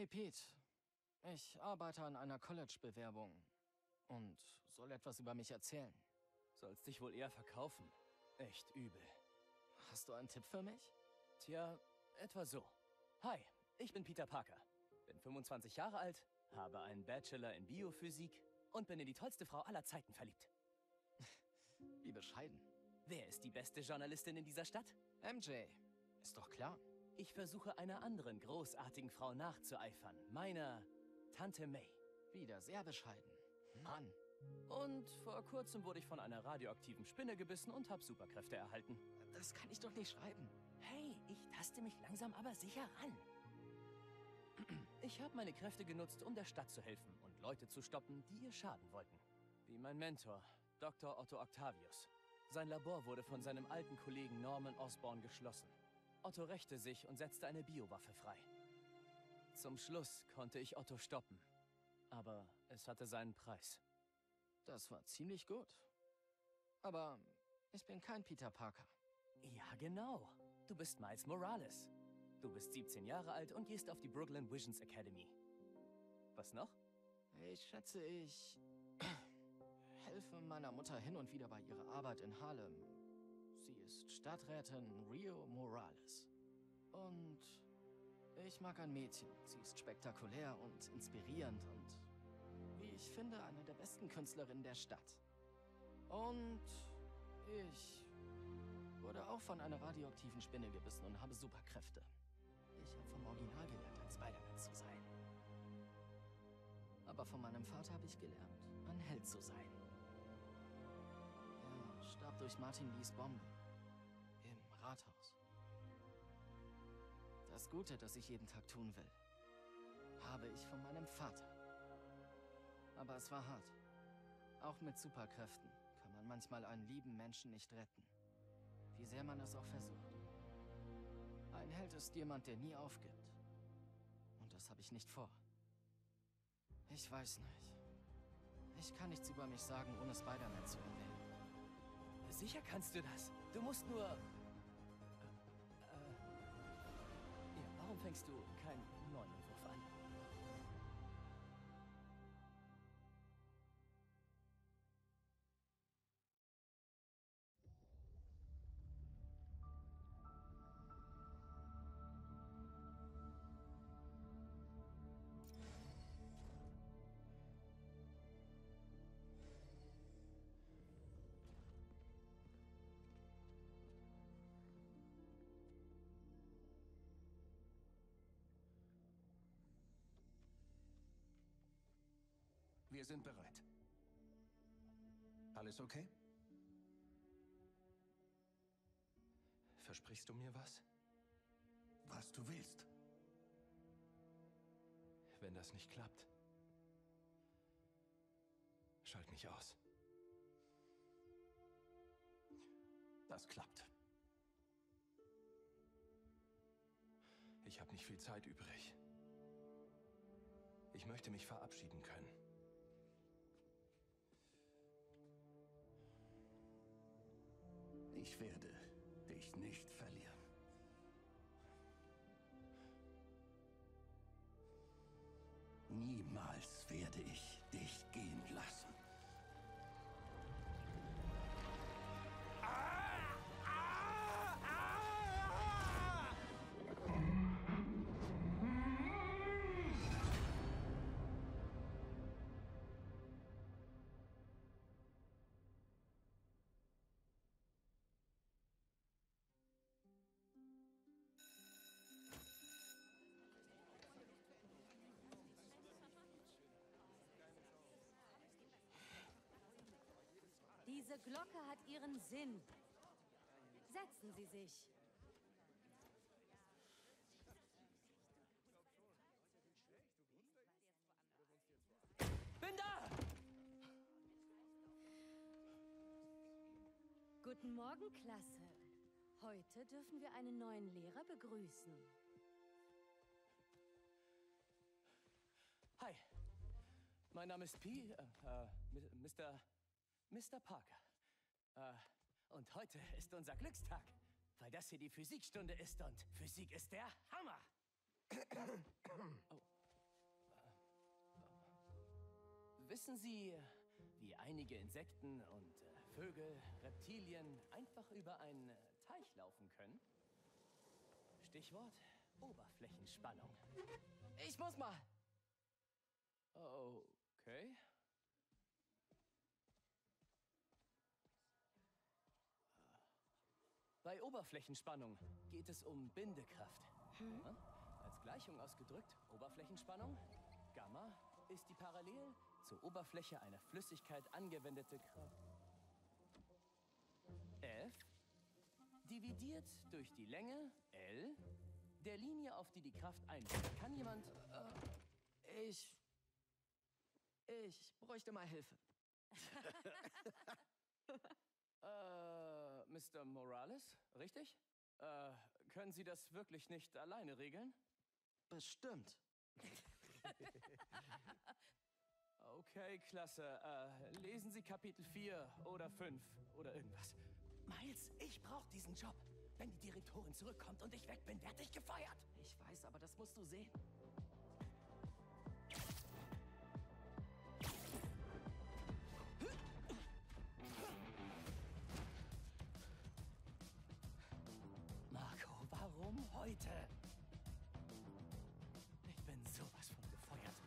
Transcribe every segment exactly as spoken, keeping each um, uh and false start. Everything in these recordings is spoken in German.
Hey Pete, ich arbeite an einer College-Bewerbung und soll etwas über mich erzählen. Sollst dich wohl eher verkaufen. Echt übel. Hast du einen Tipp für mich? Tja, etwa so. Hi, ich bin Peter Parker. Bin fünfundzwanzig Jahre alt, habe einen Bachelor in Biophysik und bin in die tollste Frau aller Zeiten verliebt. Wie bescheiden. Wer ist die beste Journalistin in dieser Stadt? M J. Ist doch klar. Ich versuche einer anderen großartigen Frau nachzueifern. Meiner Tante May. Wieder sehr bescheiden. Mann. Und vor kurzem wurde ich von einer radioaktiven Spinne gebissen und habe Superkräfte erhalten. Das kann ich doch nicht schreiben. Hey, ich taste mich langsam aber sicher ran. Ich habe meine Kräfte genutzt, um der Stadt zu helfen und Leute zu stoppen, die ihr schaden wollten. Wie mein Mentor, Doktor Otto Octavius. Sein Labor wurde von seinem alten Kollegen Norman Osborn geschlossen. Otto rächte sich und setzte eine Biowaffe frei. Zum Schluss konnte ich Otto stoppen. Aber es hatte seinen Preis. Das war ziemlich gut. Aber ich bin kein Peter Parker. Ja, genau. Du bist Miles Morales. Du bist siebzehn Jahre alt und gehst auf die Brooklyn Visions Academy. Was noch? Ich schätze, ich helfe meiner Mutter hin und wieder bei ihrer Arbeit in Harlem. Sie ist Stadträtin Rio Morales. Und ich mag ein Mädchen. Sie ist spektakulär und inspirierend und, wie ich finde, eine der besten Künstlerinnen der Stadt. Und ich wurde auch von einer radioaktiven Spinne gebissen und habe Superkräfte. Ich habe vom Original gelernt, ein Spider-Man zu sein. Aber von meinem Vater habe ich gelernt, ein Held zu sein. Er starb durch Martin Lees Bombe. Im Rathaus. Das Gute, das ich jeden Tag tun will, habe ich von meinem Vater. Aber es war hart. Auch mit Superkräften kann man manchmal einen lieben Menschen nicht retten. Wie sehr man es auch versucht. Ein Held ist jemand, der nie aufgibt. Und das habe ich nicht vor. Ich weiß nicht. Ich kann nichts über mich sagen, ohne Spider-Man zu erwähnen. Sicher kannst du das. Du musst nur... Äh, äh, ja, warum fängst du keinen neuen Entwurf an? Wir sind bereit. Alles okay? Versprichst du mir was? Was du willst. Wenn das nicht klappt, schalt mich aus. Das klappt. Ich habe nicht viel Zeit übrig. Ich möchte mich verabschieden können. Ich werde dich nicht verlieren. Niemals werde ich dich gehen lassen. Diese Glocke hat ihren Sinn. Setzen Sie sich. Bin da! Guten Morgen, Klasse. Heute dürfen wir einen neuen Lehrer begrüßen. Hi. Mein Name ist P. Äh, äh, Mister Mister Parker. Äh, und heute ist unser Glückstag, weil das hier die Physikstunde ist und Physik ist der Hammer. Oh, wissen Sie, wie einige Insekten und äh, Vögel, Reptilien einfach über einen äh, Teich laufen können? Stichwort Oberflächenspannung. Ich muss mal. Okay. Bei Oberflächenspannung geht es um Bindekraft. Hm? Ja? Als Gleichung ausgedrückt, Oberflächenspannung, Gamma, ist die parallel zur Oberfläche einer Flüssigkeit angewendete Kraft. F dividiert durch die Länge L der Linie, auf die die Kraft einwirkt. Kann jemand... Äh, ich... Ich bräuchte mal Hilfe. äh, Mister Morales, richtig? Äh, können Sie das wirklich nicht alleine regeln? Bestimmt. Okay, klasse. Äh, lesen Sie Kapitel vier oder fünf oder irgendwas. Miles, ich brauche diesen Job. Wenn die Direktorin zurückkommt und ich weg bin, werde ich gefeuert. Ich weiß, aber das musst du sehen. Marco, warum heute? Ich bin sowas von gefeuert.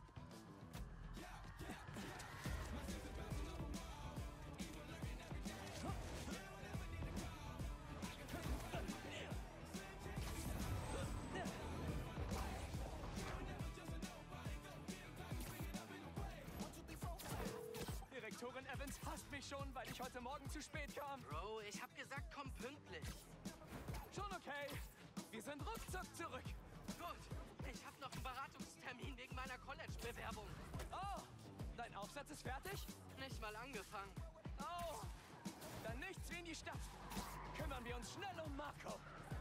Direktorin Evans hasst mich schon, weil ich heute Morgen zu spät kam. Bro, ich hab gesagt, komm pünktlich. Schon okay. Wir sind ruckzuck zurück. Gut, ich hab noch einen Beratungstermin wegen meiner College-Bewerbung. Oh, dein Aufsatz ist fertig? Nicht mal angefangen. Oh, dann nichts wie in die Stadt. Kümmern wir uns schnell um Marco.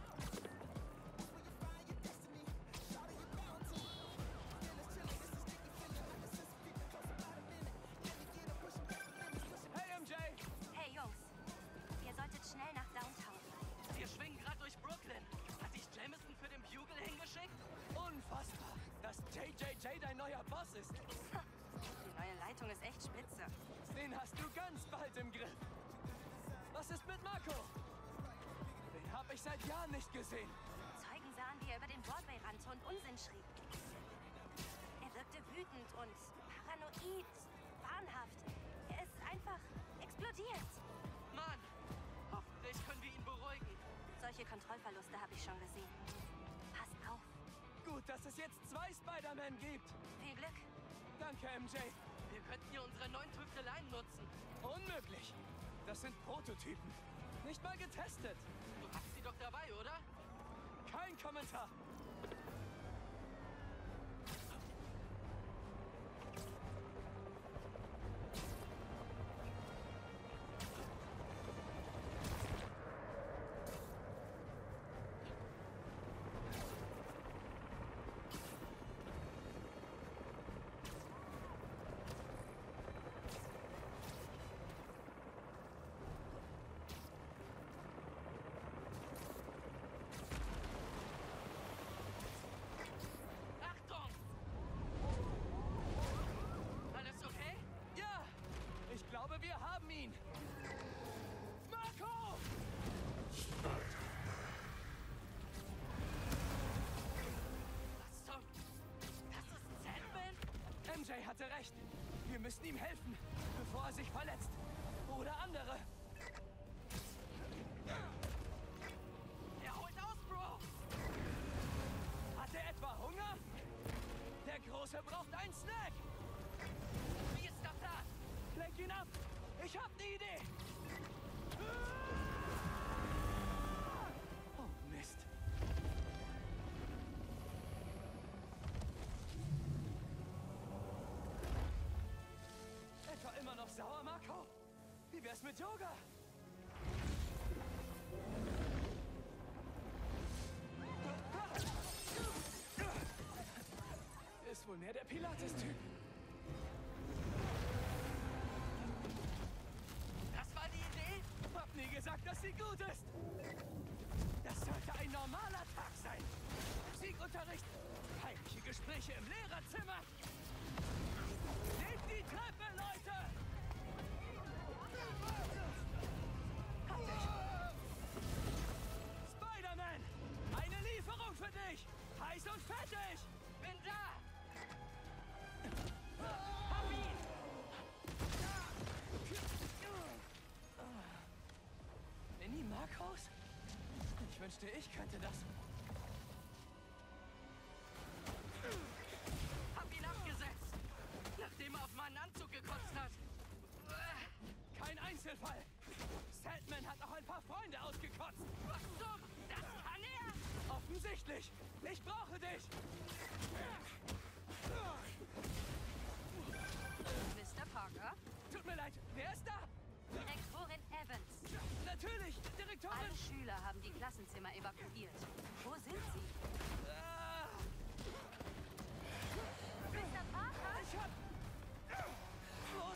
Hey, M J. Hey Jungs, ihr solltet schnell nach Downtown. Wir schwingen gerade durch Brooklyn. Hat dich Jameson für den Bugle hingeschickt? Unfassbar, dass J J J dein neuer Boss ist. Die neue Leitung ist echt spitze. Den hast du ganz bald im Griff. Was ist mit Marco? Den hab ich seit Jahren nicht gesehen. Zeugen sahen, wie er über den Broadway rannte und Unsinn schrieb. Er wirkte wütend und paranoid, wahnhaft. Er ist einfach explodiert. Mann, hoffentlich können wir ihn beruhigen. Solche Kontrollverluste habe ich schon gesehen. Passt auf. Gut, dass es jetzt zwei Spider-Man gibt. Viel Glück. Danke, M J. Wir könnten hier unsere neuen Tüfteleien nutzen. Unmöglich. Das sind Prototypen. Nicht mal getestet. Du hast sie doch dabei, oder? Kein Kommentar. Achtung! Alles okay? Ja, ich glaube, wir haben ihn. Marco! Was zum... Das ist Sandman? M J hatte recht. Wir müssen ihm helfen, bevor er sich verletzt. Oder andere. Er holt aus, Bro! Hat er etwa Hunger? Der Große braucht einen Snack. Wie ist der Plan? Lenk ihn ab. Ich hab ne Idee. Oh, Mist. Etwa immer noch sauer, Marco? Wie wär's mit Yoga? Ist wohl mehr der Pilates-Typ. Das war die Idee? Hab nie gesagt, dass sie gut ist. Das sollte ein normaler Tag sein. Musikunterricht, heimliche Gespräche im Lehrerzimmer. Nehmt die Treppe, Leute! Hab dich! Spider-Man! Eine Lieferung für dich! Heiß und fettig! Bin da! Hab ihn! Mini Marcos? Ich wünschte, ich könnte das. Hab ihn abgesetzt! Nachdem er auf meinen Anzug gekotzt hat! Kein Einzelfall! Sandman hat auch ein paar Freunde ausgekotzt! Was zum? Das kann er! Offensichtlich! Ich brauche dich! Mister Parker? Tut mir leid, wer ist da? Direktorin Evans. Natürlich, Direktorin! Alle Schüler haben die Klassenzimmer evakuiert. Wo sind sie? Ah, Mister Parker? ich hab... Los!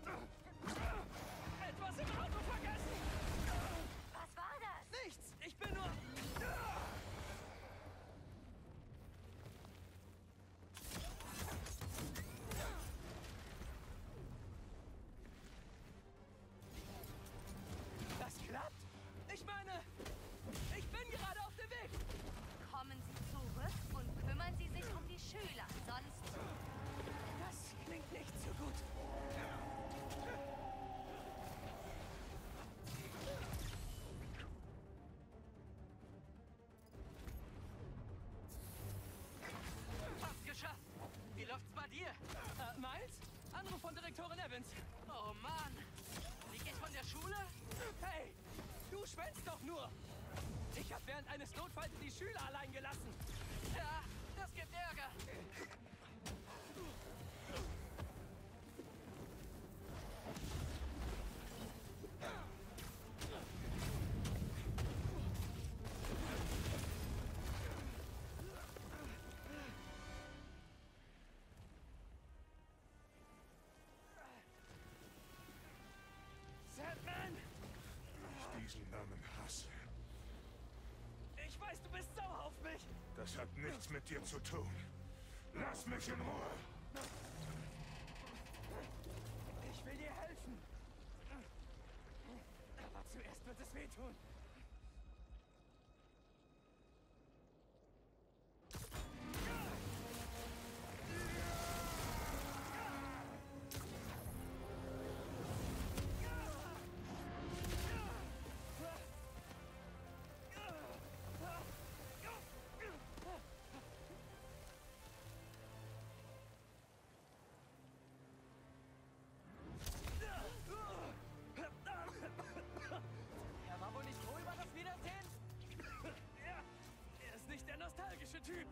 Etwas im Auto vergessen! Was war das? Nichts! Ich bin nur... Das klappt? Ich meine, ich bin gerade auf dem Weg! Kommen Sie zurück und kümmern Sie sich um die Schüler. Sonst... Das klingt nicht so gut. Fast geschafft! Wie läuft's bei dir? Äh, Miles? Anruf von Direktorin Evans. Oh Mann! Lieg ich von der Schule? Hey, du schwänzt doch nur! Ich habe während eines Notfalls die Schüler allein gelassen. Ja, das gibt Ärger. Sandman! Diesen Namen hasse. Ich weiß, du bist sauer auf mich. Das hat nichts mit dir zu tun. Lass mich in Ruhe. Ich will dir helfen. Aber zuerst wird es wehtun. Er war wohl nicht froh über das Wiedersehen? Er, er ist nicht der nostalgische Typ.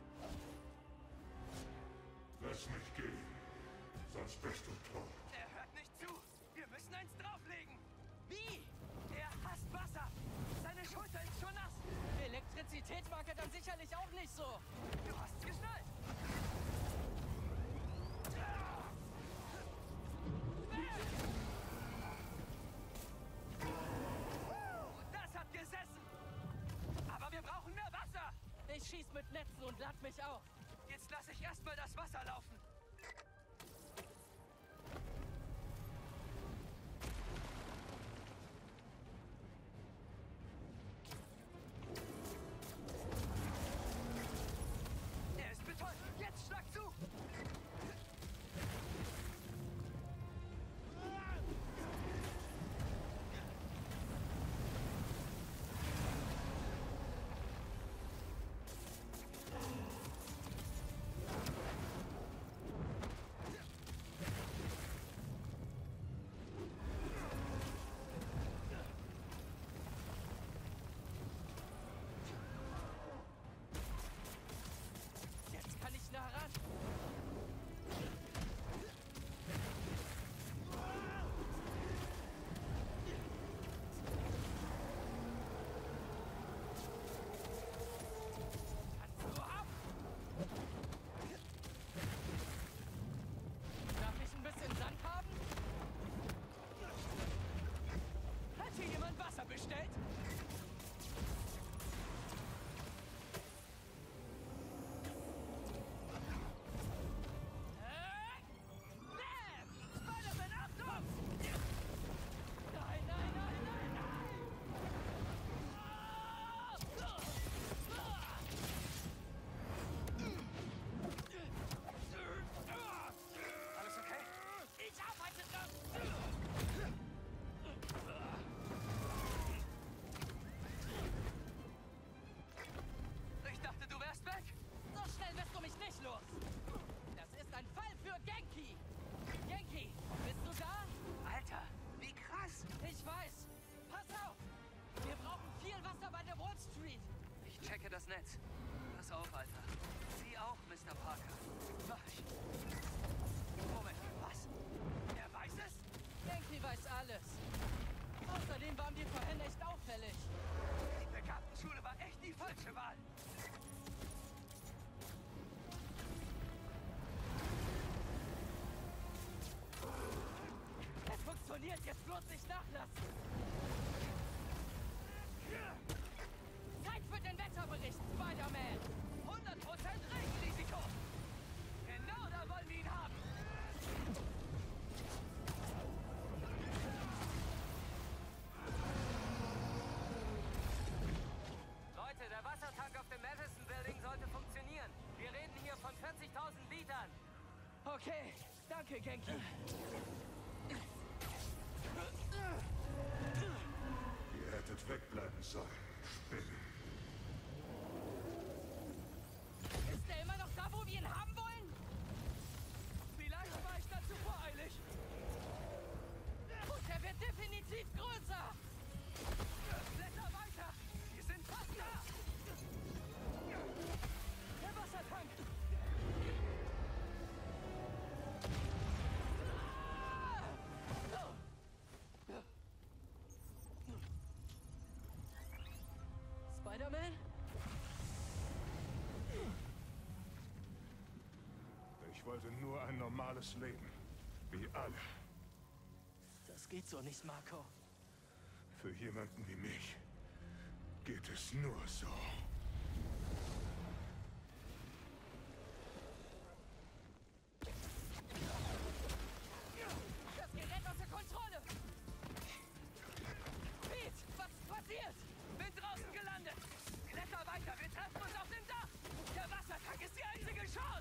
Lass mich gehen. Sonst bist du tot. Er hört nicht zu. Wir müssen eins drauflegen. Wie? Er hasst Wasser. Seine Schulter ist schon nass. Elektrizität mag er dann sicherlich auch nicht so. Du hast's geschnallt. Das hat gesessen. Aber wir brauchen mehr Wasser. Ich schieß mit Netzen und lad mich auf. Jetzt lasse ich erstmal das Wasser laufen. Er ist betäubt. Jetzt schlag zu. Netz. Pass auf, Alter. Sie auch, Mister Parker. Mach ich. Moment, was? Er weiß es? Genki weiß alles. Außerdem waren wir vorhin echt auffällig. Die Begabtenschule war echt die falsche Wahl. Es funktioniert, jetzt bloß nicht nachlassen. Zeit für den Wetterbericht, Spider-Man. hundert Prozent Regenrisiko. Genau da wollen wir ihn haben. Leute, der Wassertank auf dem Madison Building sollte funktionieren. Wir reden hier von vierzigtausend Litern. Okay, danke, Genki. Ihr hättet wegbleiben sollen. Spinnen. Ist er immer noch da, wo wir ihn haben wollen? Vielleicht war ich dazu voreilig. Und er wird definitiv größer. Blätter weiter. Wir sind fast da. Der Wassertank. Spider-Man? Ich wollte nur ein normales Leben. Wie alle. Das geht so nicht, Marco. Für jemanden wie mich geht es nur so. Das Gerät außer Kontrolle! Pete, was ist passiert? Bin draußen gelandet. Kletter weiter. Wir treffen uns auf dem Dach. Der Wassertank ist die einzige Chance.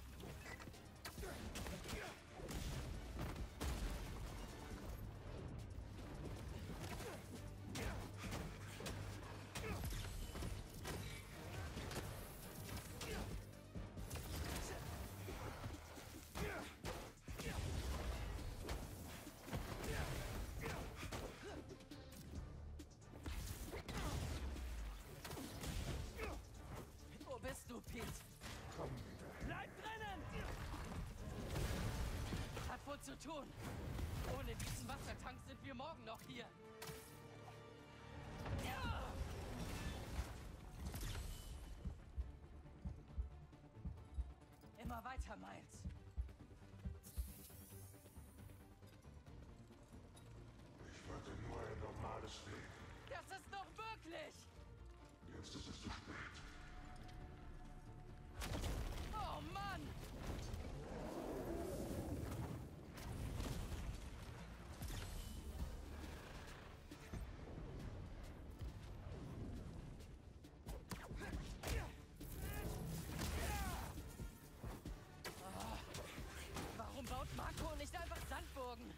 Wo bist du, Pete? Komm wieder. Bleib drinnen! Hat wohl zu tun. Ohne diesen Wassertank sind wir morgen noch hier. Ja! Immer weiter, Miles. Ich wollte nur ein normales Leben. Das ist doch möglich! Jetzt ist es zu spät. Oh Mann! Ah, warum baut Marco nicht einfach Sandburgen?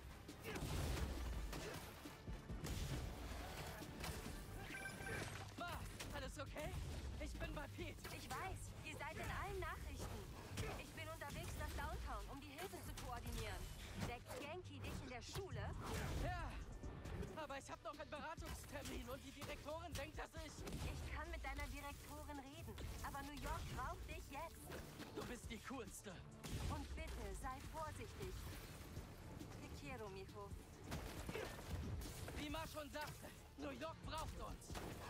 Ma, alles okay? Ich bin bei Pete. Ich weiß, ihr seid in allen Nachrichten. Ich bin unterwegs nach Downtown, um die Hilfe zu koordinieren. Deckt Genki dich in der Schule? Ja, aber ich habe noch einen Beratungstermin und die Direktorin denkt, dass ich... Ich kann mit deiner Direktorin reden, aber New York braucht dich jetzt. Du bist die Coolste. Und bitte, sei vorsichtig. Te quiero, mijo. Wie Ma schon sagte, New York braucht uns.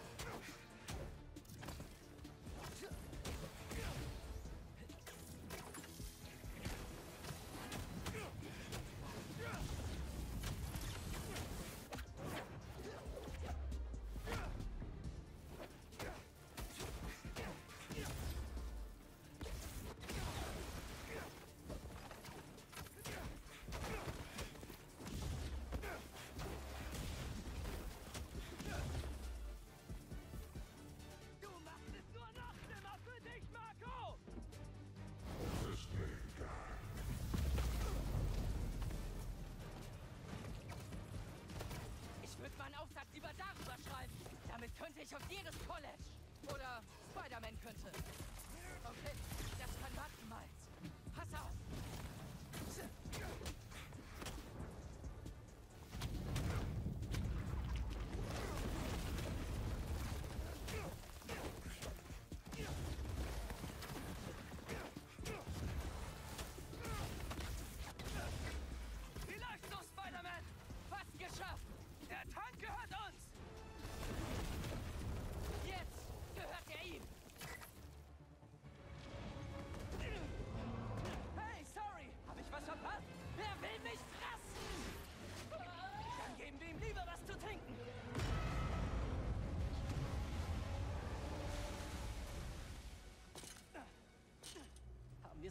Du machst es nur noch schlimmer für dich, Marco. Das ist mir egal. Ich würde meinen Aufsatz lieber darüber schreiben. Damit könnte ich auf jedes College. Oder Spider-Man könnte. Okay, das kann warten, Miles. Pass auf.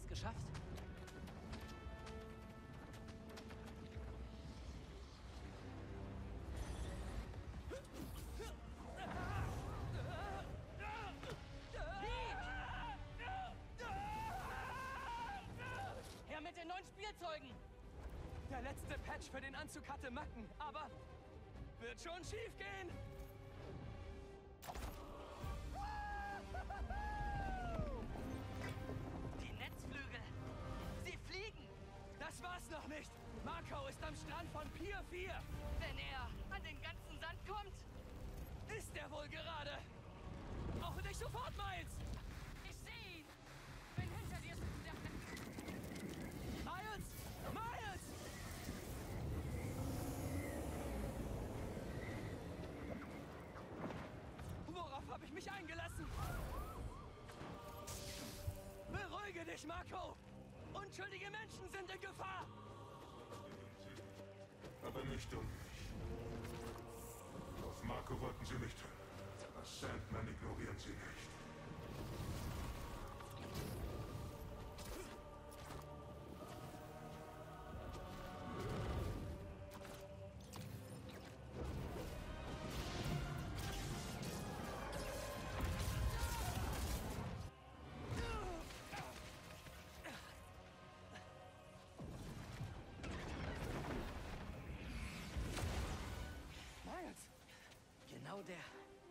geschafft? Her mit den neuen Spielzeugen! Der letzte Patch für den Anzug hatte Macken, aber wird schon schief gehen. Die Netzflügel! Sie fliegen! Das war's noch nicht. Marco ist am Strand von Pier vier. Wenn er an den ganzen Sand kommt! Ist er wohl gerade? Brauche dich sofort, Miles! Ich sehe ihn! Bin hinter dir! Miles! Miles! Worauf habe ich mich eingelassen? Beruhige dich, Marco! Unschuldige Menschen sind in Gefahr! Aber nicht um mich. Auf Marco wollten sie nicht hören. Das Sandman ignorieren sie nicht. Miles! Genau der.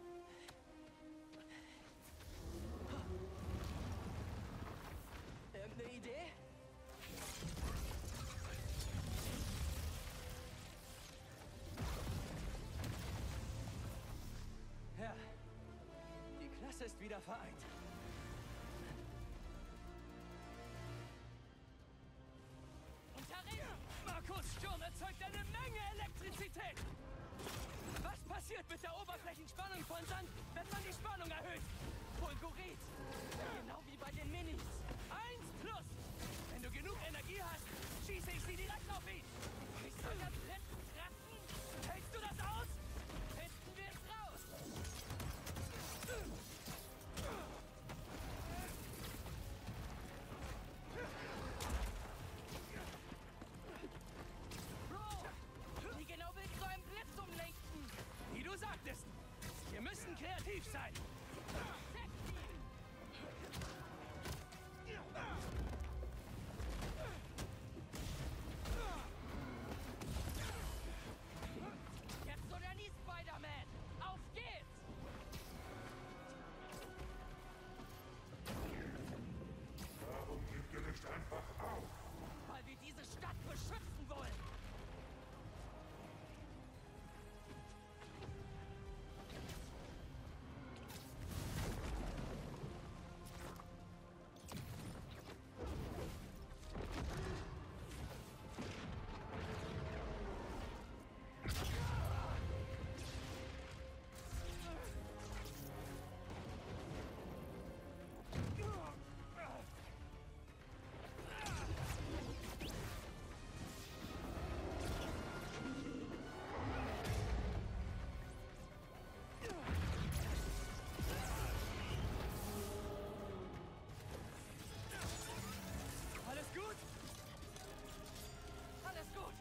Irgendeine Idee? Ja. Die Klasse ist wieder vereint. Unterricht! Marcos Sturm erzeugt eine Menge Elektrizität! Was passiert mit der Oberflächenspannung von Sand, wenn man die Spannung erhöht? Fulgurit! Genau wie bei den Minis! Eins plus! Wenn du genug Energie hast, schieße ich sie direkt auf ihn! Ich soll das letzte kratzen? Hältst du das aus? Finden wir es raus! Bro! Wie genau willst du einen Blitz umlenken? Wie du sagtest, wir müssen kreativ sein. Jetzt oder nie, Spider-Man! Auf geht's! Warum gibt ihr nicht einfach auf? Weil wir diese Stadt beschützen wollen! Alles gut? Alles gut!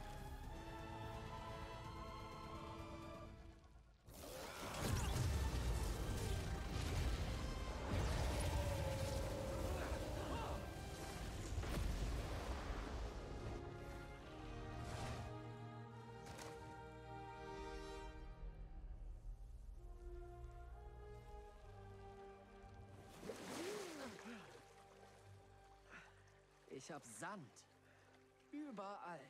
Ich hab Sand. Überall.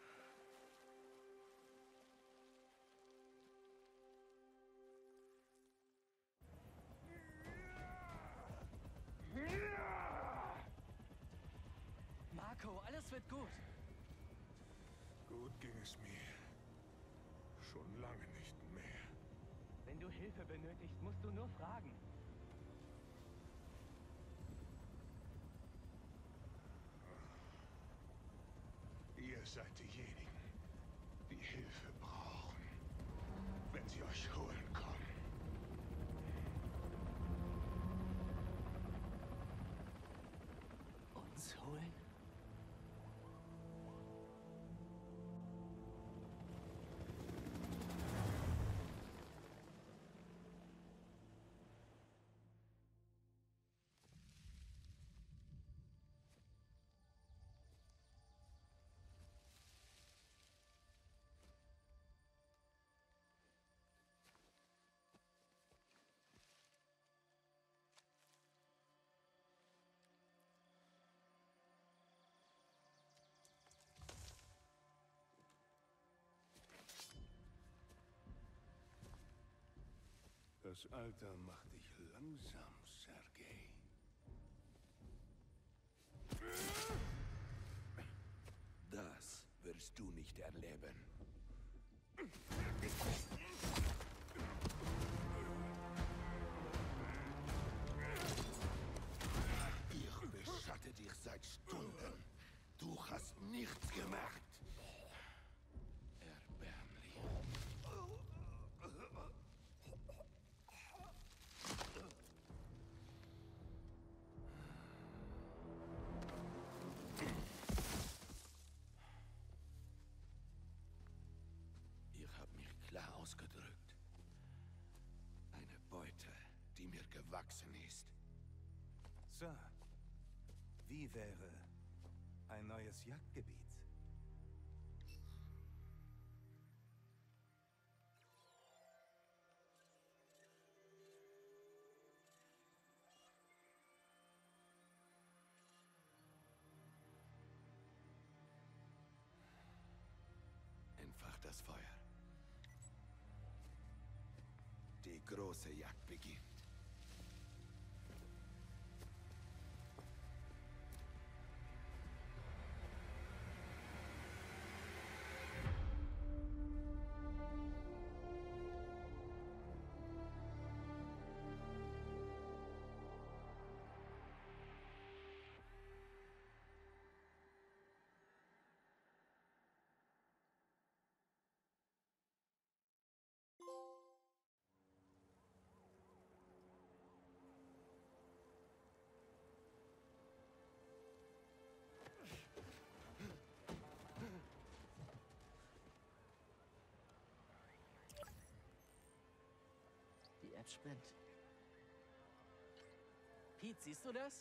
Marco, alles wird gut. Gut ging es mir. Schon lange nicht mehr. Wenn du Hilfe benötigst, musst du nur fragen. Ihr seid diejenigen, die Hilfe brauchen, wenn sie euch holen kommen. Uns Das Alter macht dich langsam, Sergei. Das wirst du nicht erleben. Ich beschatte dich seit Stunden. Du hast nichts gemacht. Erbärmlich. Ihr habt mich klar ausgedrückt. Eine Beute, die mir gewachsen ist. So, wie wäre ein neues Jagdgebiet? Entfacht das Feuer. Die große Jagd beginnt. Die App spinnt. Pete, siehst du das?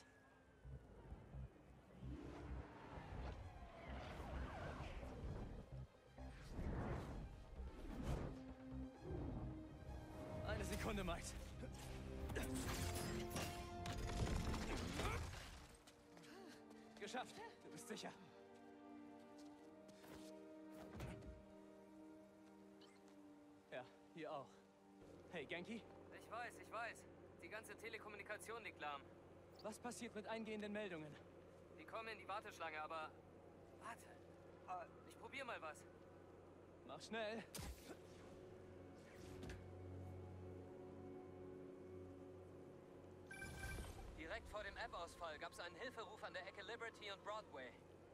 Eine Sekunde, Mike. Geschafft. Du bist sicher. Ja, hier auch. Hey, Genki? Ich weiß, ich weiß. Die ganze Telekommunikation liegt lahm. Was passiert mit eingehenden Meldungen? Die kommen in die Warteschlange, aber... Warte. Ich probier mal was. Mach schnell. Direkt vor dem App-Ausfall gab es einen Hilferuf an der Ecke Liberty und Broadway.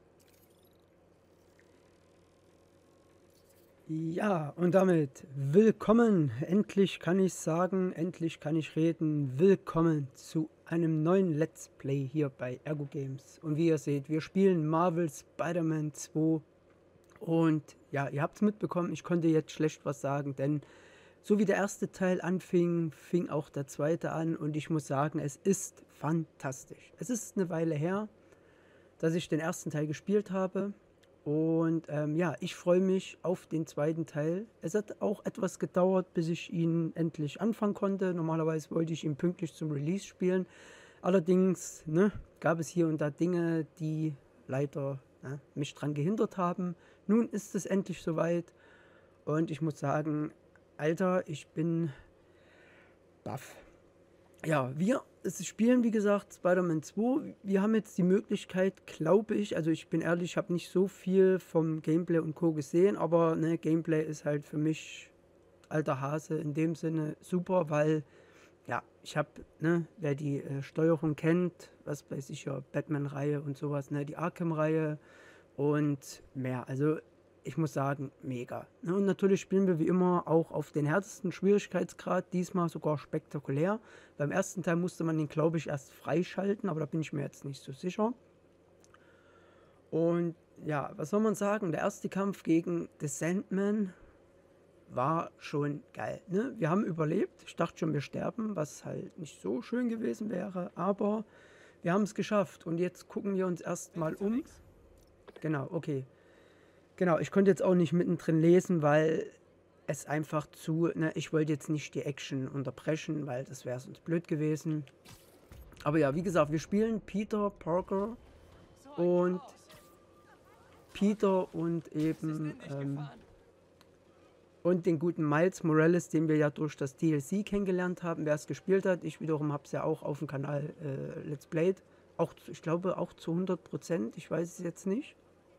Ja, und damit willkommen, endlich kann ich sagen, endlich kann ich reden, willkommen zu einem neuen Let's Play hier bei Ergo Games. Und wie ihr seht, wir spielen Marvel Spider-Man zwei und ja, ihr habt es mitbekommen, ich konnte jetzt schlecht was sagen, denn so wie der erste Teil anfing, fing auch der zweite an und ich muss sagen, es ist fantastisch. Es ist eine Weile her, dass ich den ersten Teil gespielt habe. Und ähm, ja, ich freue mich auf den zweiten Teil. Es hat auch etwas gedauert, bis ich ihn endlich anfangen konnte. Normalerweise wollte ich ihn pünktlich zum Release spielen. Allerdings ne, gab es hier und da Dinge, die leider ne, mich daran gehindert haben. Nun ist es endlich soweit. Und ich muss sagen, Alter, ich bin baff. Ja, wir spielen, wie gesagt, Spider-Man zwei. Wir haben jetzt die Möglichkeit, glaube ich, also ich bin ehrlich, ich habe nicht so viel vom Gameplay und Co. gesehen, aber ne, Gameplay ist halt für mich alter Hase in dem Sinne super, weil, ja, ich habe, ne, wer die äh, Steuerung kennt, was weiß ich ja, Batman-Reihe und sowas, ne, die Arkham-Reihe und mehr, also ich muss sagen, mega. Ne, und natürlich spielen wir wie immer auch auf den härtesten Schwierigkeitsgrad, diesmal sogar spektakulär. Beim ersten Teil musste man den, glaube ich, erst freischalten, aber da bin ich mir jetzt nicht so sicher. Und ja, was soll man sagen? Der erste Kampf gegen The Sandman war schon geil. Ne? Wir haben überlebt. Ich dachte schon, wir sterben, was halt nicht so schön gewesen wäre, aber wir haben es geschafft. Und jetzt gucken wir uns erstmal um. Genau, okay. Genau, ich konnte jetzt auch nicht mittendrin lesen, weil es einfach zu, ne, ich wollte jetzt nicht die Action unterbrechen, weil das wäre sonst blöd gewesen. Aber ja, wie gesagt, wir spielen Peter Parker und Peter und eben, ähm, und den guten Miles Morales, den wir ja durch das D L C kennengelernt haben, wer es gespielt hat. Ich wiederum habe es ja auch auf dem Kanal äh, Let's Played. Auch, ich glaube auch zu hundert Prozent, ich weiß es jetzt nicht.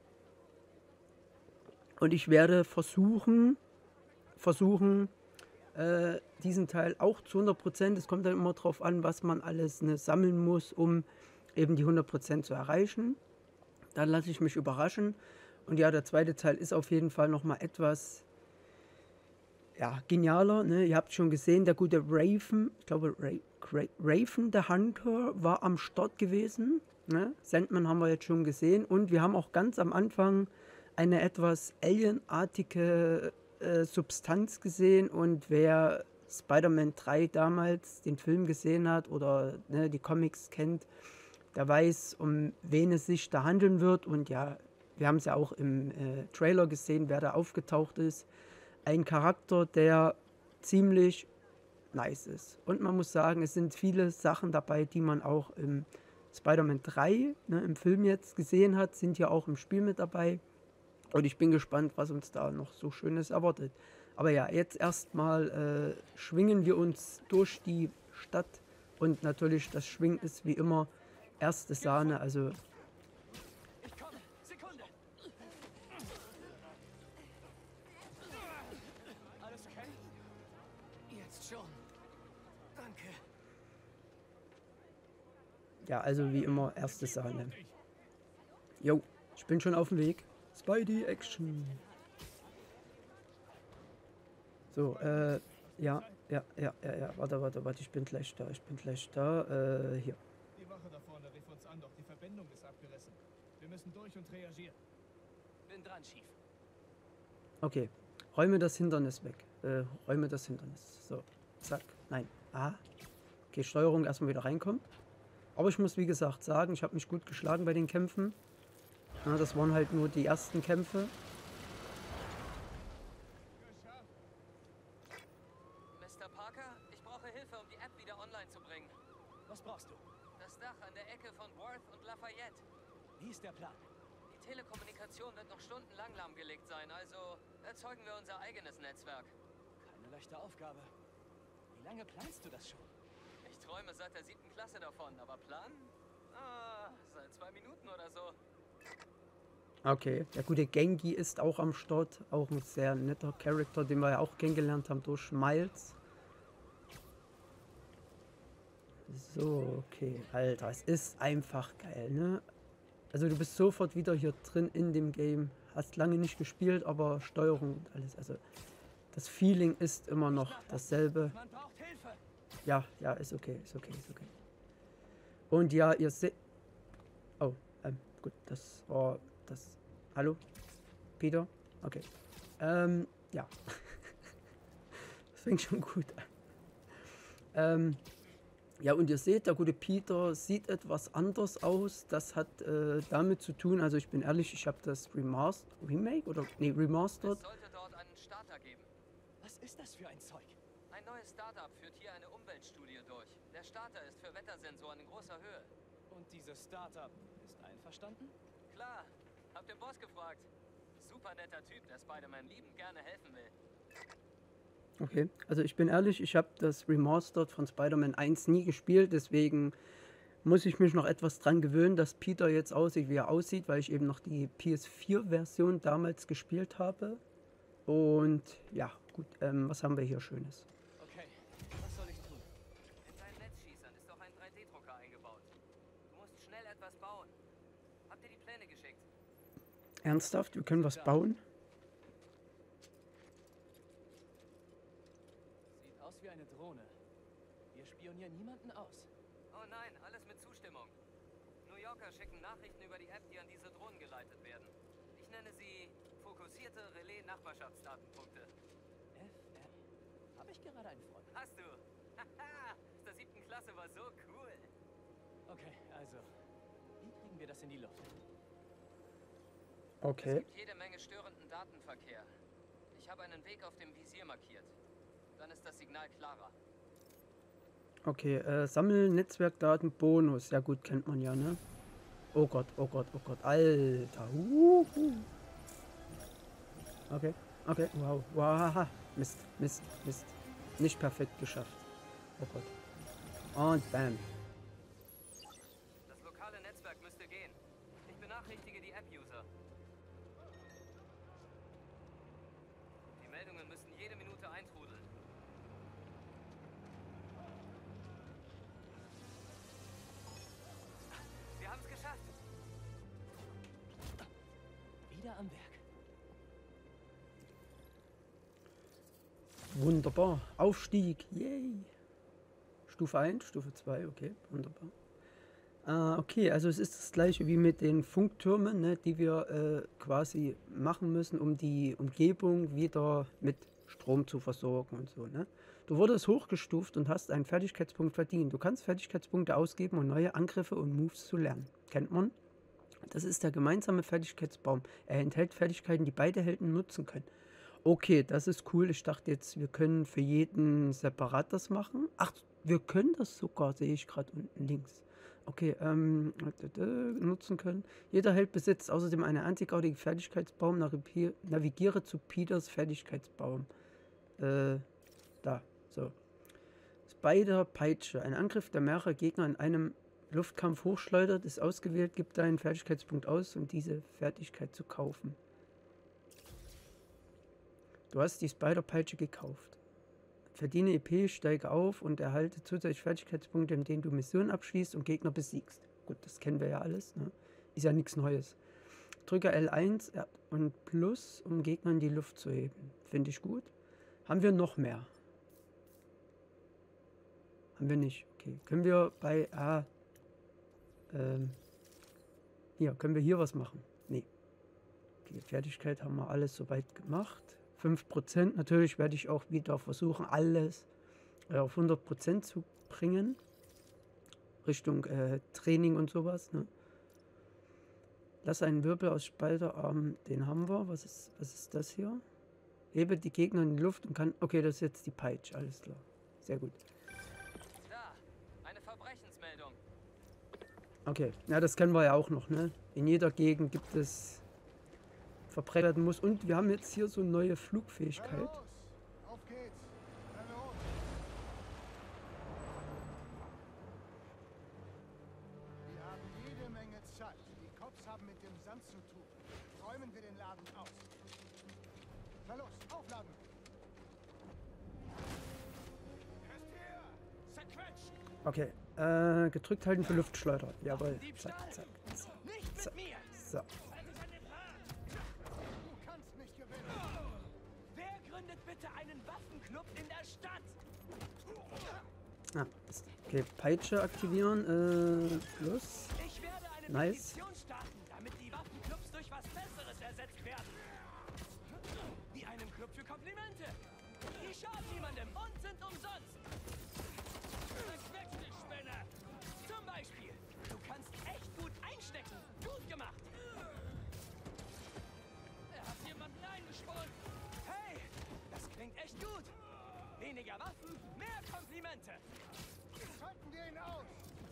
Und ich werde versuchen, versuchen, äh, diesen Teil auch zu hundert Prozent. Es kommt dann immer drauf an, was man alles ne, sammeln muss, um eben die hundert Prozent zu erreichen. Dann lasse ich mich überraschen. Und ja, der zweite Teil ist auf jeden Fall nochmal etwas ja, genialer. Ne? Ihr habt schon gesehen, der gute Raven, ich glaube Ra Ra Raven, der Hunter, war am Start gewesen. Ne? Sandman haben wir jetzt schon gesehen. Und wir haben auch ganz am Anfang eine etwas alienartige äh, Substanz gesehen. Und wer Spider-Man drei damals den Film gesehen hat oder ne, die Comics kennt, der weiß, um wen es sich da handeln wird. Und ja, wir haben es ja auch im äh, Trailer gesehen, wer da aufgetaucht ist. Ein Charakter, der ziemlich nice ist. Und man muss sagen, es sind viele Sachen dabei, die man auch im Spider-Man drei, ne, im Film jetzt gesehen hat, sind ja auch im Spiel mit dabei. Und ich bin gespannt, was uns da noch so Schönes erwartet. Aber ja, jetzt erstmal äh, schwingen wir uns durch die Stadt. Und natürlich, das Schwingen ist wie immer erste Sahne, also... Ich komme. Sekunde. Alles okay? Jetzt schon. Danke. Ja, also wie immer erste Sahne. Jo, ich bin schon auf dem Weg. Spidey Action. So, äh, ja, ja, ja, ja, ja, warte, warte, warte, ich bin gleich da, ich bin gleich da, äh, hier. Die Wache da vorne rief uns an, doch die Verbindung ist abgerissen. Wir müssen durch und reagieren. Bin dran, Chief. Okay, räume das Hindernis weg. Äh, räume das Hindernis. So, zack, nein. Ah, okay, Steuerung erstmal wieder reinkommen. Aber ich muss wie gesagt sagen, ich habe mich gut geschlagen bei den Kämpfen. Ja, das waren halt nur die ersten Kämpfe. Mister Parker, ich brauche Hilfe, um die App wieder online zu bringen. Was brauchst du? Das Dach an der Ecke von Worth und Lafayette. Wie ist der Plan? Die Telekommunikation wird noch stundenlang lahmgelegt sein, also erzeugen wir unser eigenes Netzwerk. Keine leichte Aufgabe. Wie lange planst du das schon? Ich träume seit der siebten Klasse davon, aber planen? Ah, seit zwei Minuten oder so. Okay, der gute Gengi ist auch am Start. Auch ein sehr netter Charakter, den wir ja auch kennengelernt haben durch Miles. So, okay. Alter, es ist einfach geil, ne? Also du bist sofort wieder hier drin in dem Game. Hast lange nicht gespielt, aber Steuerung und alles. Also das Feeling ist immer noch dasselbe. Man braucht Hilfe. Ja, ja, ist okay, ist okay, ist okay. Und ja, ihr seht... Oh, ähm, gut, das war... Das. Hallo? Peter? Okay. Ähm, ja. Das fängt schon gut an. Ähm, ja, und ihr seht, der gute Peter sieht etwas anders aus. Das hat äh, damit zu tun, also ich bin ehrlich, ich habe das Remastered, Remake oder, nee, Remastered. Es sollte dort einen Starter geben. Was ist das für ein Zeug? Ein neues Startup führt hier eine Umweltstudie durch. Der Starter ist für Wettersensoren in großer Höhe. Und dieses Startup ist einverstanden? Klar. Hab den Boss gefragt. Super netter Typ, der Spider-Man liebend gerne helfen will. Okay, also ich bin ehrlich, ich habe das Remastered von Spider-Man eins nie gespielt, deswegen muss ich mich noch etwas dran gewöhnen, dass Peter jetzt aussieht, wie er aussieht, weil ich eben noch die P S vier Version damals gespielt habe. Und ja, gut, ähm, was haben wir hier Schönes? Okay, was soll ich tun? In deinen Netzschießern ist doch ein drei D Drucker eingebaut. Du musst schnell etwas bauen. Habt ihr die Pläne geschickt? Ernsthaft? Wir können was bauen? Sieht aus wie eine Drohne. Wir spionieren niemanden aus. Oh nein, alles mit Zustimmung. New Yorker schicken Nachrichten über die App, die an diese Drohnen geleitet werden. Ich nenne sie fokussierte Relais-Nachbarschaftsdatenpunkte. F R. Habe ich gerade einen Freund? Hast du? Haha, aus der siebten Klasse war so cool. Okay, also, wie kriegen wir das in die Luft? Okay. Es gibt jede Menge störenden Datenverkehr. Ich habe einen Weg auf dem Visier markiert. Dann ist das Signal klarer. Okay, äh, Sammeln, Netzwerkdaten, Bonus. Ja gut, kennt man ja, ne? Oh Gott, oh Gott, oh Gott. Alter. Uhu. Okay. Okay, wow, wow, Mist, Mist, Mist. Nicht perfekt geschafft. Oh Gott. Und bam. Das lokale Netzwerk müsste gehen. Ich benachrichtige die App-User. Die Meldungen müssen jede Minute eintrudeln. Wir haben es geschafft. Wieder am Werk. Wunderbar. Aufstieg. Yay. Stufe eins, Stufe zwei, okay, wunderbar. Äh, okay, also es ist das gleiche wie mit den Funktürmen, ne, die wir äh, quasi machen müssen, um die Umgebung wieder mit Strom zu versorgen und so. Ne? Du wurdest hochgestuft und hast einen Fertigkeitspunkt verdient. Du kannst Fertigkeitspunkte ausgeben, um neue Angriffe und Moves zu lernen. Kennt man? Das ist der gemeinsame Fertigkeitsbaum. Er enthält Fertigkeiten, die beide Helden nutzen können. Okay, das ist cool. Ich dachte jetzt, wir können für jeden separat das machen. Ach, wir können das sogar, sehe ich gerade unten links. Okay, ähm, nutzen können. Jeder Held besitzt außerdem einen einzigartigen Fertigkeitsbaum. Navigiere zu Peters Fertigkeitsbaum. Äh, da, so. Spider-Peitsche. Ein Angriff, der mehrere Gegner in einem Luftkampf hochschleudert, ist ausgewählt. Gib deinen Fertigkeitspunkt aus, um diese Fertigkeit zu kaufen. Du hast die Spider-Peitsche gekauft. Verdiene E P, steige auf und erhalte zusätzlich Fertigkeitspunkte, indem du Missionen abschließt und Gegner besiegst. Gut, das kennen wir ja alles, ne? Ist ja nichts Neues. Drücke L eins und Plus, um Gegner in die Luft zu heben. Finde ich gut. Haben wir noch mehr? Haben wir nicht. Okay. Können wir bei... Ah, ähm, hier, können wir hier was machen? Nee. Okay, Fertigkeit haben wir alles soweit gemacht. fünf Prozent. Natürlich werde ich auch wieder versuchen, alles äh, auf hundert Prozent zu bringen. Richtung äh, Training und sowas. Ne? Lass einen Wirbel aus Spalterarm. Den haben wir. Was ist, was ist das hier? Hebe die Gegner in die Luft und kann... Okay, das ist jetzt die Peitsche. Alles klar. Sehr gut. Da, eine Verbrechensmeldung. Okay, ja, das kennen wir ja auch noch. Ne? In jeder Gegend gibt es... verbreitet werden muss. Und wir haben jetzt hier so eine neue Flugfähigkeit. Auf geht's. Hallo. Wir haben jede Menge Zeit. Die Cops haben mit dem Sand zu tun. Räumen wir den Laden aus. Na los, aufladen. Okay, äh, gedrückt halten für Luftschleuder. Jawohl. Zack, zack, zack, zack. So. Bitte einen Waffenclub in der Stadt. Ah, okay, Peitsche aktivieren. Äh, plus. Ich werde eine nice. Petition starten, damit die Waffenclubs durch was Besseres ersetzt werden. Wie einem Club für Komplimente. Die schaden niemandem und sind umsonst. Wechselspinne. Zum Beispiel. Du kannst echt gut einstecken. Gut gemacht. Er hat jemanden eingesponnen. Hey, das klingt echt gut. Weniger Waffen, mehr Komplimente. Schalten wir ihn aus.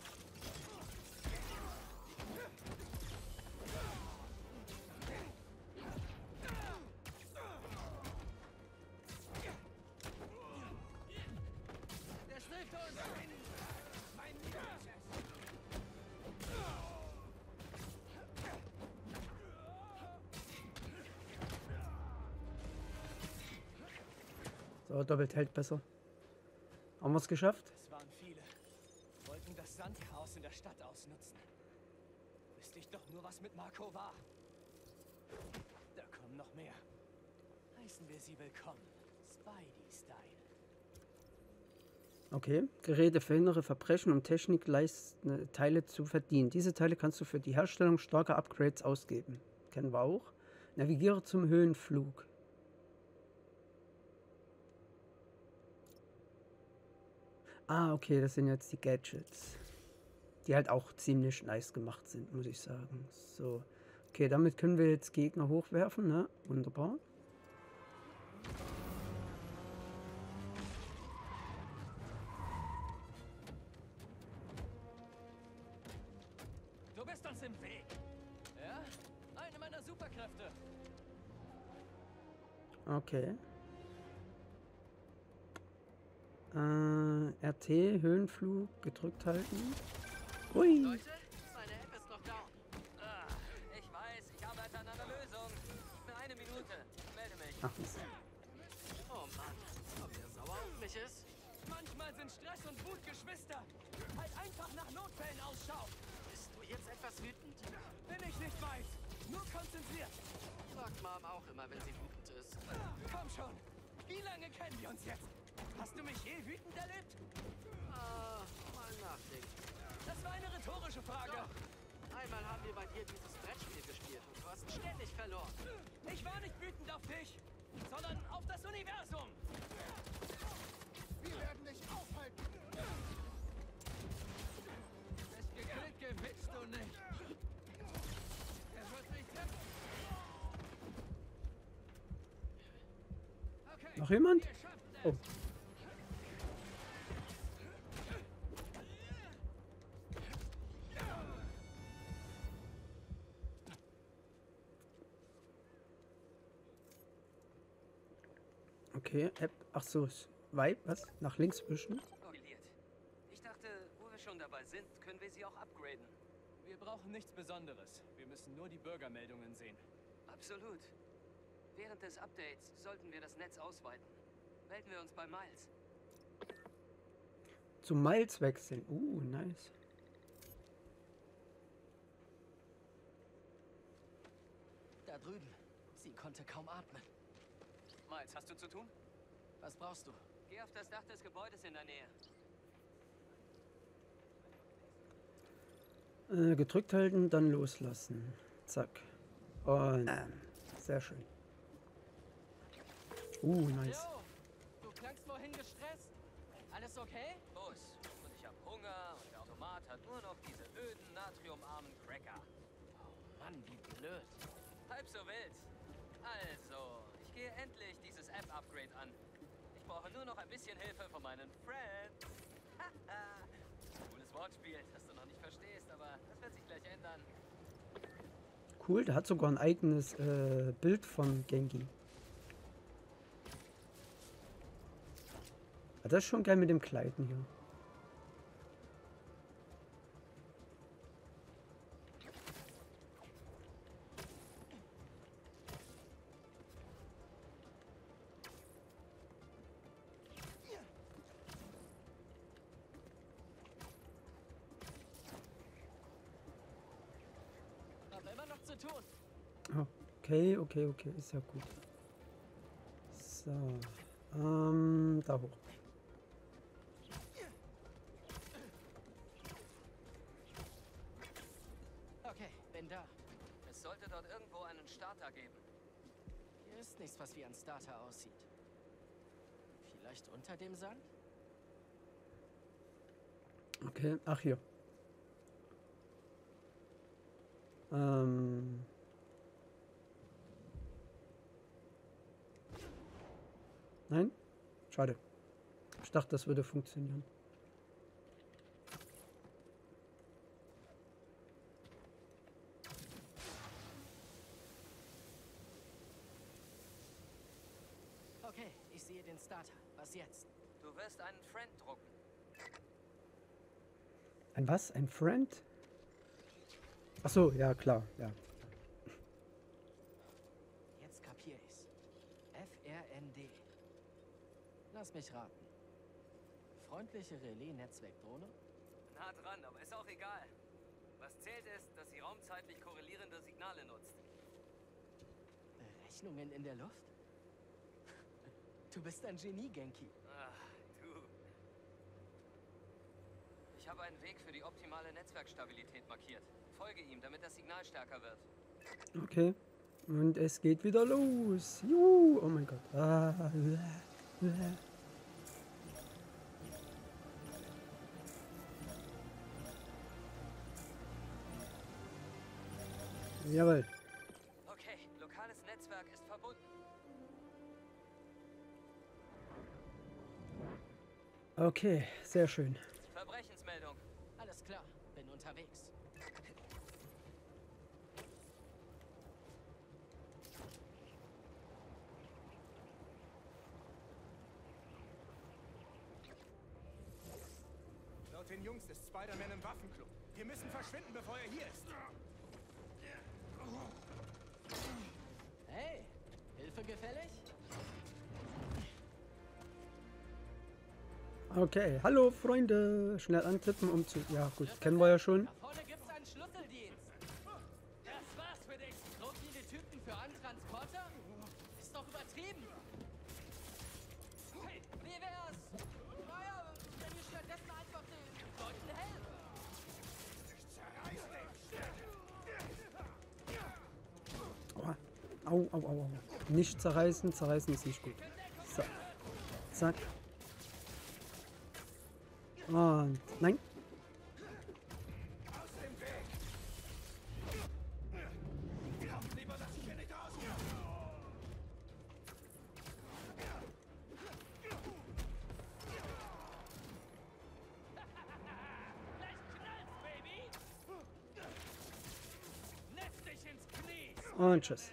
Der schlägt uns. Mein Lieblingschef. So, doppelt hält besser. Haben wir es geschafft? Es waren viele. Wollten das Sandchaos in der Stadt ausnutzen. Wüsste ich doch nur, was mit Marco war. Da kommen noch mehr. Heißen wir sie willkommen. Spidey-Style. Okay. Geräte verhindere Verbrechen, um Technikteile zu verdienen. Diese Teile kannst du für die Herstellung starker Upgrades ausgeben. Kennen wir auch. Navigiere zum Höhenflug. Ah, okay, das sind jetzt die Gadgets. Die halt auch ziemlich nice gemacht sind, muss ich sagen. So. Okay, damit können wir jetzt Gegner hochwerfen, ne? Wunderbar. Du bist uns im Weg. Ja? Eine meiner Superkräfte. Okay. Äh, R T, Höhenflug, gedrückt halten. Ui. Leute, meine App ist noch down. Ah, ich weiß, ich arbeite an einer Lösung. Für eine Minute. Melde mich. Ach, Mist. Oh Mann, ob der sauer auf mich ist? Manchmal sind Stress und Wut Geschwister. Halt einfach nach Notfällen Ausschau. Bist du jetzt etwas wütend? Wenn ich nicht weiß. Nur konzentriert. Sagt Mom auch immer, wenn sie wütend ist. Komm schon. Wie lange kennen wir uns jetzt? Hast du mich je wütend erlebt? Ah, mal nachdenken. Das war eine rhetorische Frage. Doch. Einmal haben wir bei dir dieses Brettspiel gespielt und du hast ständig verloren. Ich war nicht wütend auf dich, sondern auf das Universum. Wir werden dich aufhalten. Es gekillt gewinnst du nicht. Er wird mich treffen. Okay. Noch jemand? Oh. Okay, App. Ach so, Vibe, was? Nach links wischen? Ich dachte, wo wir schon dabei sind, können wir sie auch upgraden. Wir brauchen nichts Besonderes. Wir müssen nur die Bürgermeldungen sehen. Absolut. Während des Updates sollten wir das Netz ausweiten. Melden wir uns bei Miles. Zu Miles wechseln. Uh, nice. Da drüben. Sie konnte kaum atmen. Miles, hast du zu tun? Was brauchst du? Geh auf das Dach des Gebäudes in der Nähe. Äh, gedrückt halten, dann loslassen. Zack. Und ähm, sehr schön. Uh, nice. Yo, du klangst vorhin gestresst. Alles okay? Bus. Und ich hab Hunger und der Automat hat nur noch diese öden, natriumarmen Cracker. Oh Mann, wie blöd. Halb so wild. Also, ich gehe endlich dieses App-Upgrade an. Ich brauche nur noch ein bisschen Hilfe von meinen Friends. Cooles Wortspiel, das du noch nicht verstehst, aber das wird sich gleich ändern. Cool, der hat sogar ein eigenes äh, Bild von Genki. Ja, das ist schon geil mit dem Kleiden hier. Hab immer noch zu tun. Okay, okay, okay, ist ja gut. So, ähm, da hoch. Okay, bin da. Es sollte dort irgendwo einen Starter geben. Hier ist nichts, was wie ein Starter aussieht. Vielleicht unter dem Sand? Okay, ach hier. Ähm. Nein? Schade. Ich dachte, das würde funktionieren. Okay, ich sehe den Starter. Was jetzt? Du wirst einen Friend drucken. Ein was? Ein Friend? Ach so, ja klar, ja. Jetzt kapier ich's. F R N D. Lass mich raten. Freundliche Relais-Netzwerkdrohne? Nah dran, aber ist auch egal. Was zählt ist, dass sie raumzeitlich korrelierende Signale nutzt. Berechnungen in der Luft? Du bist ein Genie, Genki. Ach, du. Ich habe einen Weg für die optimale Netzwerkstabilität markiert. Folge ihm, damit das Signal stärker wird. Okay. Und es geht wieder los. Juhu. Oh mein Gott. Ah, äh, äh. Jawohl. Okay, lokales Netzwerk ist verbunden. Okay, sehr schön. Verbrechensmeldung. Alles klar, bin unterwegs. den Jungs ist Spider-Man im Waffenclub. Wir müssen verschwinden, bevor er hier ist. Hey, Hilfe gefällig? Okay, hallo Freunde. Schnell antippen, um zu... Ja gut, kennen wir ja schon. Da vorne gibt's einen Schlüsseldienst. Das war's für dich. So viele Typen für einen Transporter? Ist doch übertrieben. Hey, wie wär's? Naja, wenn ihr stattdessen einfach den Leuten helft. Au, au, au, au. Nicht zerreißen, zerreißen ist nicht gut. So. Zack. Und nein. Und tschüss.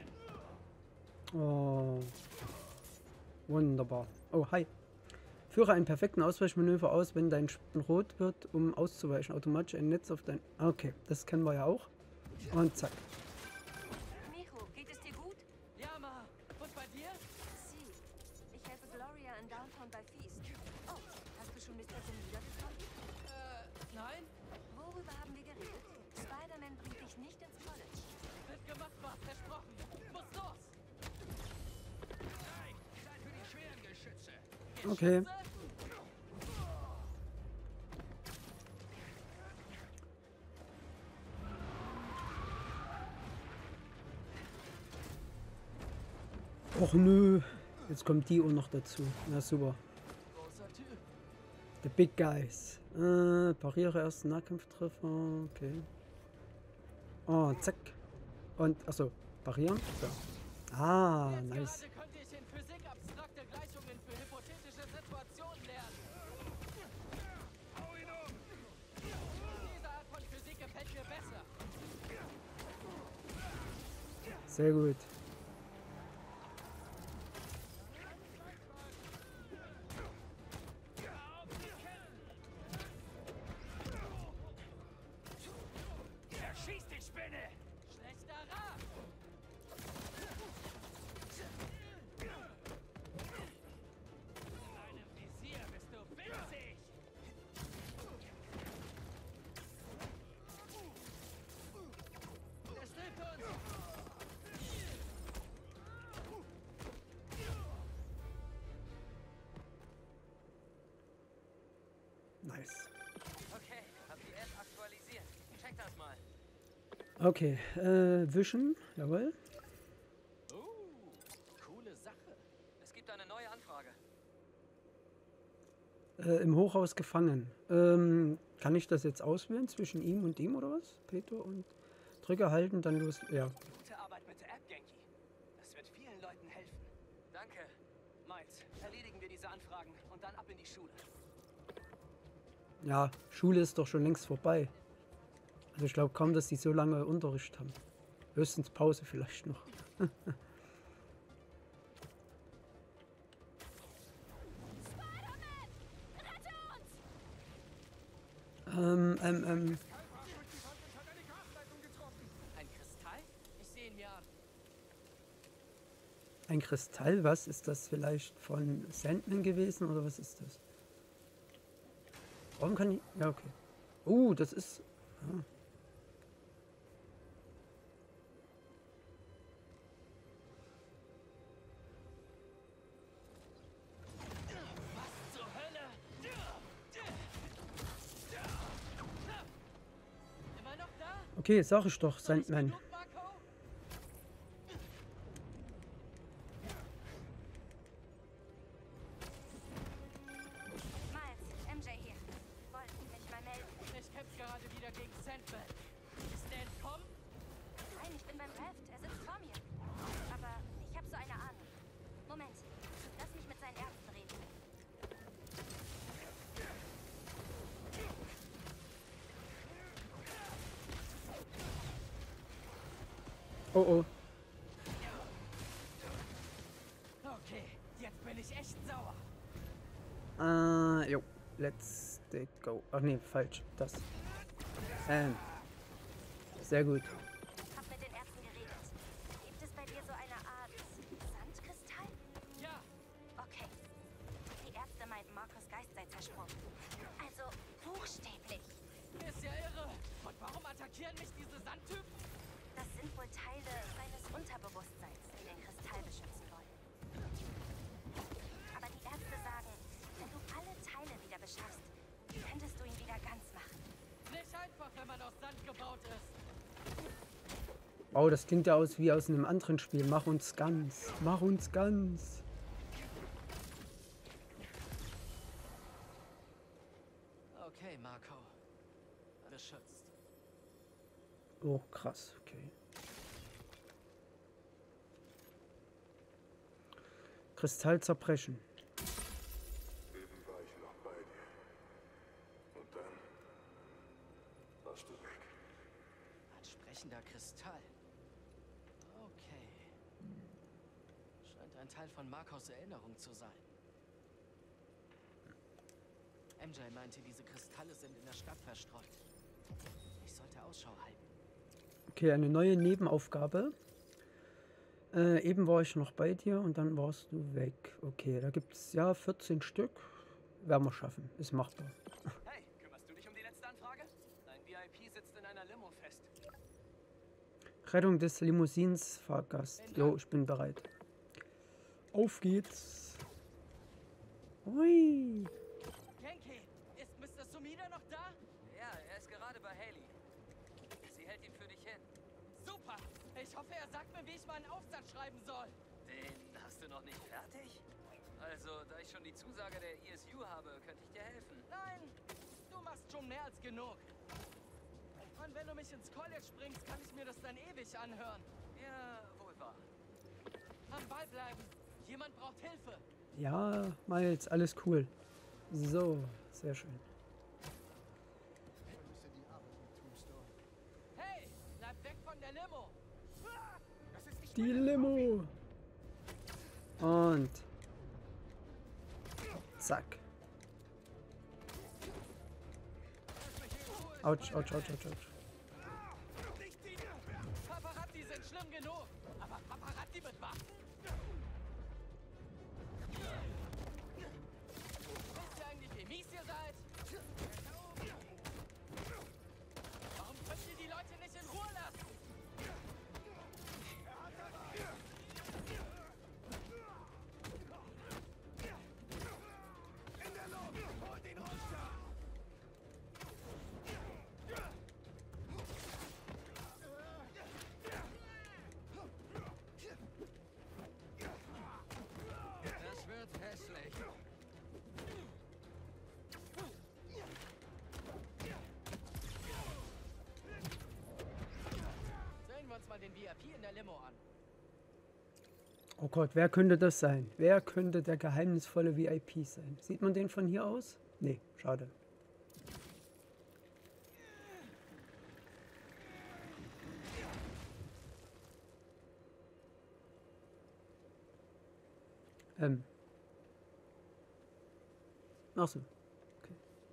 Oh. Wunderbar. Oh, hi. Führe einen perfekten Ausweichmanöver aus, wenn dein Schatten rot wird, um auszuweichen. Automatisch ein Netz auf dein... Okay, das kennen wir ja auch. Und zack. Mijo, geht es dir gut? Ja, Ma. Und bei dir? Sie. Ich helfe Gloria in Downtown bei Feast. Oh, hast du schon Mister Sim wiedergefunden? Äh, nein. Worüber haben wir geredet? Spider-Man bringt dich nicht ins College. Wird gemacht, Ma. Versprochen. Muss los. Nein, seid für die schweren Geschütze. Okay. Och nö. Jetzt kommt die auch noch dazu. Na super. Großer Typ. The Big Guys. Äh, pariere erst Nahkampftreffer. Okay. Oh, zack. Und, achso, parieren. So. Ah, Jetzt nice. gerade könnte ich in Physik abstrakte Gleichungen für hypothetische Situationen lernen. Hau ihn um! Diese Art von Physik gefällt mir besser. Sehr gut. Erschieß die Spinne! Schlechter Rat! In meinem Visier bist du winzig! Er strebt uns! Nice. Okay, hab die App aktualisiert. Check das mal. Okay, äh, wischen. Jawohl. Uh, coole Sache. Es gibt eine neue Anfrage. Äh, im Hochhaus gefangen. Ähm, kann ich das jetzt auswählen zwischen ihm und ihm oder was? Peter und drücke halten, dann los. Ja. Gute Arbeit mit der App, Genki. Das wird vielen Leuten helfen. Danke. Miles, erledigen wir diese Anfragen und dann ab in die Schule. Ja, Schule ist doch schon längst vorbei. Also ich glaube kaum, dass die so lange Unterricht haben. Höchstens Pause vielleicht noch. ähm, ähm, ähm. Ein Kristall? Ich sehe ihn mir an. Ein Kristall, was? Ist das vielleicht von Sandman gewesen oder was ist das? Warum kann ich... Ja, okay. Oh, das ist... Ah. Was zur Hölle? Immer noch da? Okay, sag ich doch, Sandman. Genug, Marco? Miles, M J hier. Wollten mich mal melden. Ich kämpfe gerade wieder gegen Sandman. Ist der entkommen? Nein, ich bin beim Raft. Er sitzt vor mir. Aber ich habe so eine Ahnung. Moment. Lass mich mit seinen Ärzten reden. Oh, oh. Okay, jetzt bin ich echt sauer. Äh, jo. Let's Update go. Ach nee, falsch. Das. Ähm. Sehr gut. Hab mit den Ärzten geredet. Gibt es bei dir so eine Art Sandkristall? Ja, Okay. Die Ärzte meinten, Markus' Geist sei zersprungen. Also buchstäblich. ist ja irre. Und warum attackieren mich diese Sandtypen? Das sind wohl Teile seines Unterbewusstseins, die den Kristall beschützen wollen. Aber die Ärzte sagen, wenn du alle Teile wieder beschaffst, könntest du ihn wieder ganz machen. Nicht einfach, wenn man aus Sand gebaut ist. Oh, das klingt ja aus wie aus einem anderen Spiel. Mach uns ganz. Mach uns ganz. Okay, Marco. Beschützt. Oh, krass. Okay. Kristall zerbrechen. Eben war ich noch bei dir. Und dann warst du weg. Ein sprechender Kristall. Okay. Scheint ein Teil von Marcos Erinnerung zu sein. M J meinte, diese Kristalle sind in der Stadt verstreut. Ich sollte Ausschau halten. Okay, eine neue Nebenaufgabe. Äh, eben war ich noch bei dir und dann warst du weg. Okay, da gibt es ja vierzehn Stück. Werden wir schaffen. Ist machbar. Hey, kümmerst du dich um die letzte Anfrage? Dein V I P sitzt in einer Limo fest. Rettung des Limousinenfahrgast. Jo, ich bin bereit. Auf geht's. Hui. Genki, ist Mister Sumida noch da? Ja, er ist gerade bei Haley. Sie hält ihn für dich hin. Super. Ich hoffe, er sagt mir, wie ich meinen Aufsatz schreiben soll. Den hast du noch nicht fertig? Also, da ich schon die Zusage der E S U habe, könnte ich dir helfen. Nein, du machst schon mehr als genug. Und wenn du mich ins College bringst, kann ich mir das dann ewig anhören. Ja, wohl wahr. Am Ball bleiben. Jemand braucht Hilfe. Ja, Miles, alles cool. So, sehr schön. Vermisse die Arbeit mit Tombstone. Hey, bleib weg von der Limo. Das ist nicht Die Limo. Und zack. Autsch, autsch, autsch, autsch, autsch. Paparazzi sind schlimm genug. Aber Paparazzi mit Waffen? Wisst ihr eigentlich, wie mies ihr seid? Warum könnt ihr die Leute nicht in Ruhe lassen? Das wird hässlich. Sehen wir uns mal den V I P in der Limo an. Oh Gott, wer könnte das sein? Wer könnte der geheimnisvolle V I P sein? Sieht man den von hier aus? Nee, schade. Ähm. Ach so. Okay.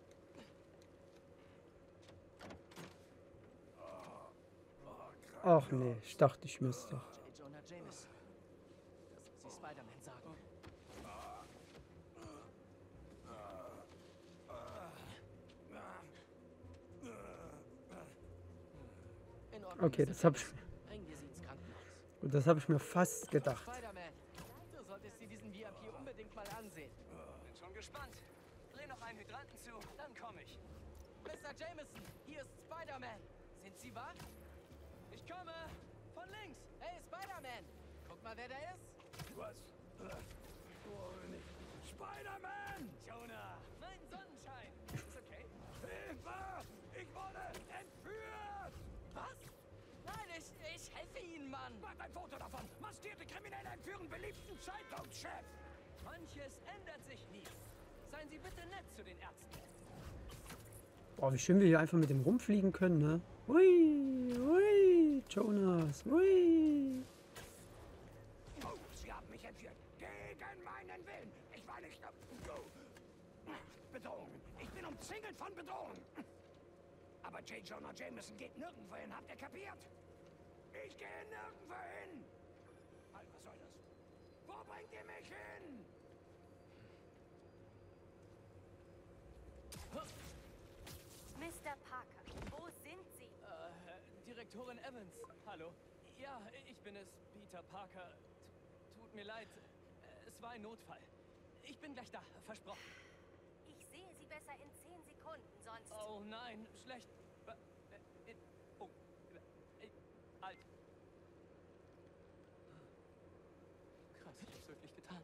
Ach nee, ich dachte, ich müsste. J. Jonah Jameson. Das soll sie Spider-Man sagen. In Ordnung, Okay, Mister das habe ich, Jameson. Bringen wir sie ins Krankenhaus. gut, das habe ich mir fast gedacht. Spider-Man, du solltest dir diesen V I P unbedingt mal ansehen. Bin schon gespannt. Dreh noch einen Hydranten zu, dann komme ich. Mister Jameson, hier ist Spider-Man. Sind Sie wach? Ich komme. Von links. Hey, Spider-Man. Guck mal, wer da ist. Was? Spider-Man! Jonah. Mein Sonnenschein. Ist okay? Hilfe! Ich wurde entführt! Was? Nein, ich, ich helfe Ihnen, Mann. Mach ein Foto davon! Maskierte Kriminelle entführen beliebten Zeitungschef! Manches ändert sich nie. Seien Sie bitte nett zu den Ärzten. Boah, wie schön wir hier einfach mit dem rumfliegen können, ne? Hui, hui, Jonas, hui. Oh, Sie haben mich entführt. Gegen meinen Willen. Ich war nicht... Bedrohung. Ich bin umzingelt von Bedrohung. Aber J. Jonah Jameson geht nirgendwo hin, habt ihr kapiert? Ich gehe nirgendwo hin! Halt, was soll das? Wo bringt ihr mich hin? Mister Parker, wo sind Sie? Äh, Direktorin Evans, hallo. Ja, ich bin es, Peter Parker. T- Tut mir leid, äh, es war ein Notfall. Ich bin gleich da, versprochen. Ich sehe Sie besser in zehn Sekunden, sonst... Oh nein, schlecht. Äh, äh, oh, äh, halt. Krass, ich hab's wirklich getan.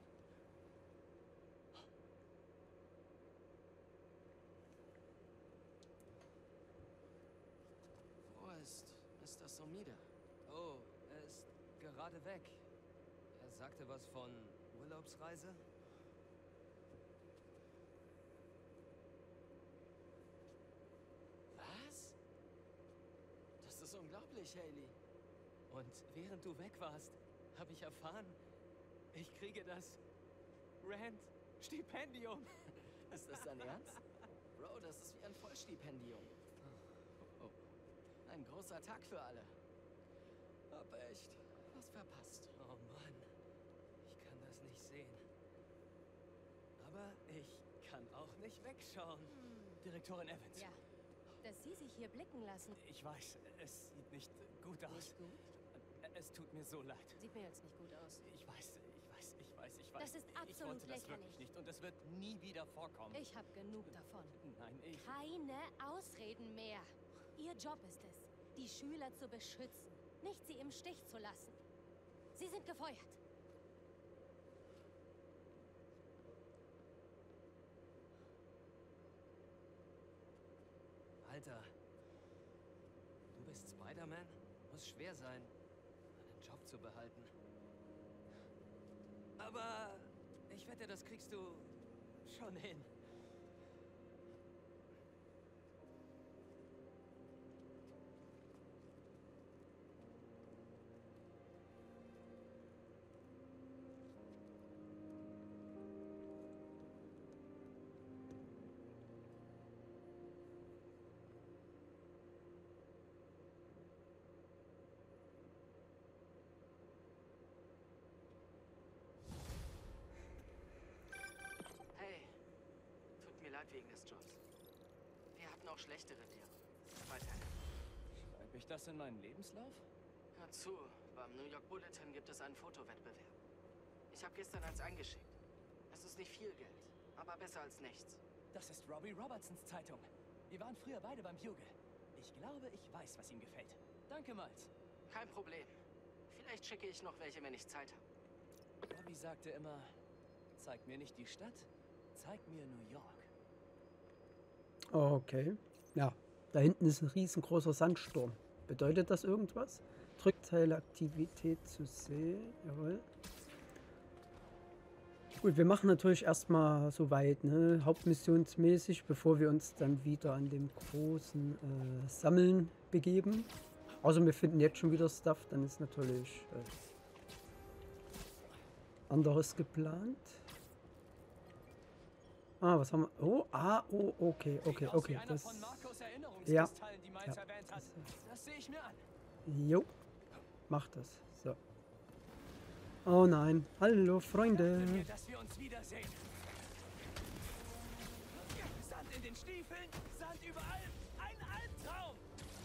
Wo ist Mister Sumida? Oh, er ist gerade weg. Er sagte was von Urlaubsreise? Was? Das ist unglaublich, Hailey. Und während du weg warst, habe ich erfahren, ich kriege das Rand-Stipendium. Ist das dein Ernst? Bro, das ist wie ein Vollstipendium. Oh, ein großer Tag für alle. Hab echt was verpasst. Oh Mann, ich kann das nicht sehen. Aber ich kann auch nicht wegschauen. Hm. Direktorin Evans. Ja, dass Sie sich hier blicken lassen. Ich weiß, es sieht nicht gut aus. Nicht gut? Es tut mir so leid. Sieht mir jetzt nicht gut aus. Ich weiß, ich weiß, ich weiß, ich weiß. Das ist Ich absolut wollte das lächerlich. wirklich nicht und es wird nie wieder vorkommen. Ich habe genug davon. Nein, ich... Keine Ausreden mehr. Ihr Job ist es, die Schüler zu beschützen, nicht sie im Stich zu lassen. Sie sind gefeuert. Alter, du bist Spider-Man? Muss schwer sein, einen Job zu behalten. Aber ich wette, das kriegst du schon hin. Hey, tut mir leid wegen des Jobs. Wir hatten auch schlechtere Lehrer. Weiterhin. Schreibe ich das in meinen Lebenslauf? Hör zu, beim New York Bulletin gibt es einen Fotowettbewerb. Ich habe gestern eins eingeschickt. Es ist nicht viel Geld, aber besser als nichts. Das ist Robbie Robertsons Zeitung. Wir waren früher beide beim Bugle. Ich glaube, ich weiß, was ihm gefällt. Danke, Miles. Kein Problem. Vielleicht schicke ich noch welche, wenn ich Zeit habe. Robbie sagte immer, zeig mir nicht die Stadt, zeig mir New York. Okay. Ja, da hinten ist ein riesengroßer Sandsturm. Bedeutet das irgendwas? Rückteilaktivität zu sehen. Jawohl. Gut, wir machen natürlich erstmal soweit, ne, hauptmissionsmäßig, bevor wir uns dann wieder an dem großen äh, Sammeln begeben. Außer wir finden jetzt schon wieder Stuff, dann ist natürlich äh, anderes geplant. Ah, was haben wir? Oh, ah, oh, okay, okay, okay. Das, ja, die Miles ja, erwähnt hat. Das sehe ich mir an. Jo, mach das. So. Oh nein, hallo Freunde. Dachte mir, dass wir uns wiedersehen. Sand in den Stiefeln, Sand überall. Ein Albtraum.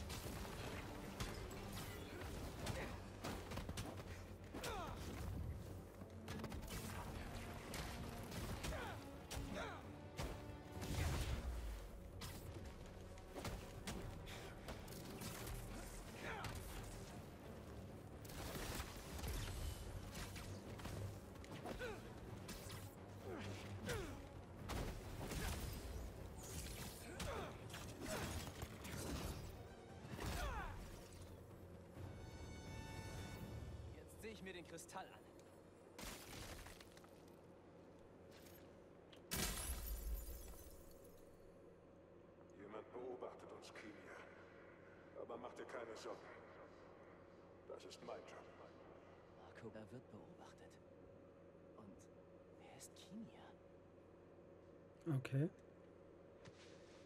Jetzt sehe ich mir den Kristall an. Jemand beobachtet uns, Kinia. Aber mach dir keine Sorgen. Das ist mein Job. Marco, er wird beobachtet. Und wer ist Kinia? Okay.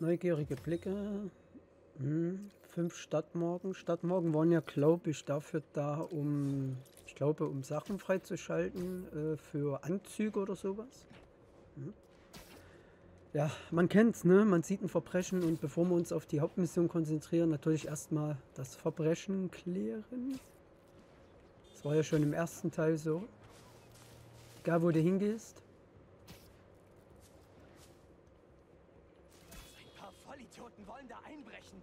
Neugierige Blicke. Hm. Fünf Stadtmorgen. Stadtmorgen waren ja, glaube ich, dafür da, um, ich glaube, um Sachen freizuschalten, äh, für Anzüge oder sowas. Hm. Ja, man kennt's, ne? Man sieht ein Verbrechen und bevor wir uns auf die Hauptmission konzentrieren, natürlich erstmal das Verbrechen klären. Das war ja schon im ersten Teil so. Egal, wo du hingehst. Ein paar Vollidioten wollen da einbrechen.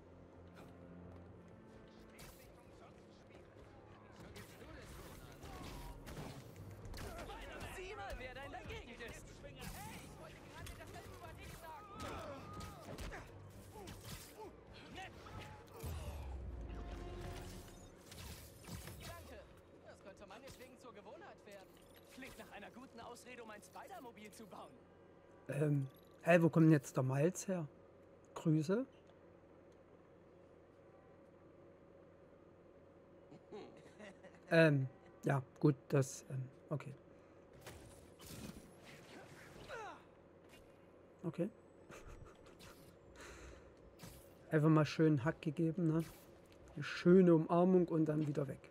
Sieh mal, wer da in der Gegend ist. Hey, ich wollte gerade dasselbe über dich sagen. Danke. Das könnte meinetwegen zur Gewohnheit werden. Klingt nach einer guten Ausrede, um ein Spider-Mobil zu bauen. Ähm, hey, wo kommt denn jetzt der Miles her? Grüße. ähm, ja, gut, das, ähm, okay. Okay. Einfach mal schön Hack gegeben, ne? Eine schöne Umarmung und dann wieder weg.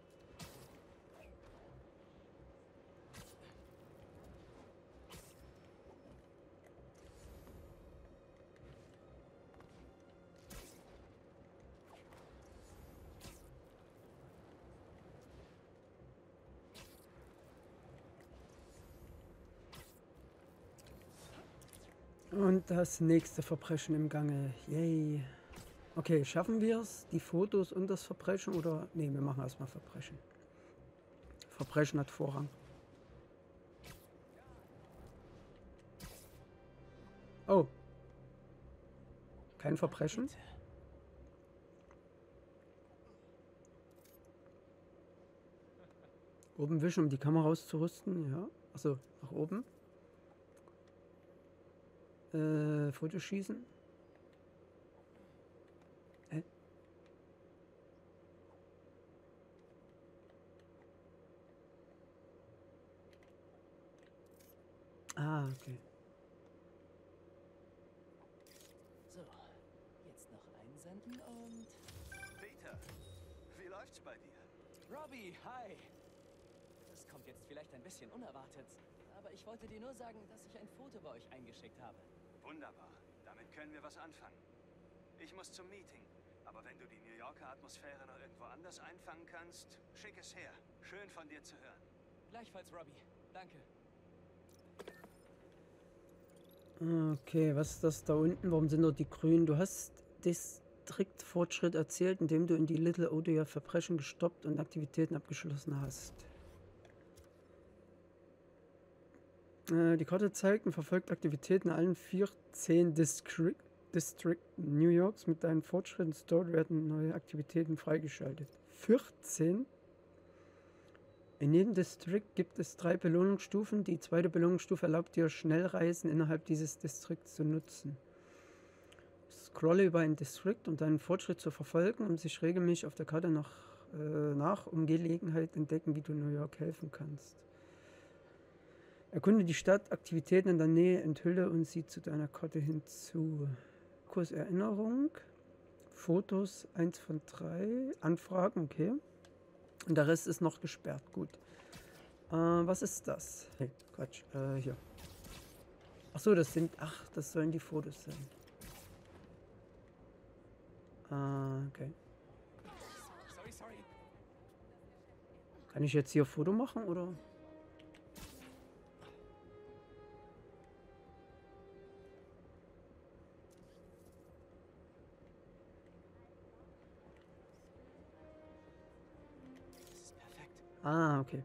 Und das nächste Verbrechen im Gange. Yay. Okay, schaffen wir es? Die Fotos und das Verbrechen oder... Ne, wir machen erstmal Verbrechen. Verbrechen hat Vorrang. Oh. Kein Verbrechen? Oben wischen, um die Kamera auszurüsten. Ja. Achso, nach oben. Äh, Fotoschießen. Hä? Ah, okay. So, jetzt noch einsenden und... Peter, wie läuft's bei dir? Robbie, hi. Das kommt jetzt vielleicht ein bisschen unerwartet, aber ich wollte dir nur sagen, dass ich ein Foto bei euch eingeschickt habe. Wunderbar. Damit können wir was anfangen. Ich muss zum Meeting. Aber wenn du die New Yorker Atmosphäre noch irgendwo anders einfangen kannst, schick es her. Schön von dir zu hören. Gleichfalls, Robbie. Danke. Okay, was ist das da unten? Warum sind dort die Grünen? Du hast Distriktfortschritt erzählt, indem du in die Little Odia Verbrechen gestoppt und Aktivitäten abgeschlossen hast. Die Karte zeigt und verfolgt Aktivitäten in allen vierzehn District, District New Yorks. Mit deinen Fortschritten dort werden neue Aktivitäten freigeschaltet. vierzehn? In jedem District gibt es drei Belohnungsstufen. Die zweite Belohnungsstufe erlaubt dir, Schnellreisen innerhalb dieses Distrikts zu nutzen. Scrolle über ein District, um deinen Fortschritt zu verfolgen, um sich regelmäßig auf der Karte nach, äh, nach um Gelegenheit entdecken, wie du New York helfen kannst. Erkunde die Stadt, Aktivitäten in der Nähe, enthülle und sieh zu deiner Karte hinzu. Kurserinnerung, Fotos eins von drei, Anfragen, okay. Und der Rest ist noch gesperrt, gut. Äh, was ist das? Hey, Quatsch, äh, hier. Achso, das sind, ach, das sollen die Fotos sein. Äh, okay. Sorry, sorry. Kann ich jetzt hier ein Foto machen, oder? Ah, okay.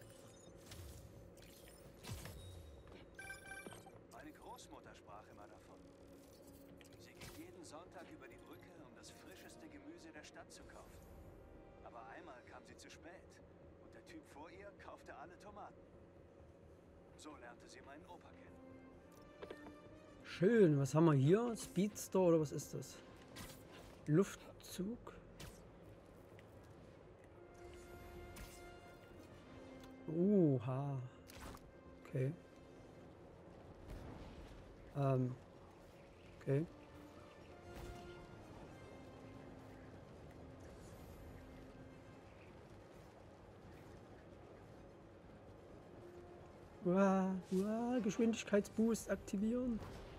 Meine Großmutter sprach immer davon. Sie ging jeden Sonntag über die Brücke, um das frischeste Gemüse der Stadt zu kaufen. Aber einmal kam sie zu spät und der Typ vor ihr kaufte alle Tomaten. So lernte sie meinen Opa kennen. Schön, was haben wir hier? Speedster oder was ist das? Luftzug? Oha. Okay. Ähm. Okay. Uah, uah, Geschwindigkeitsboost aktivieren.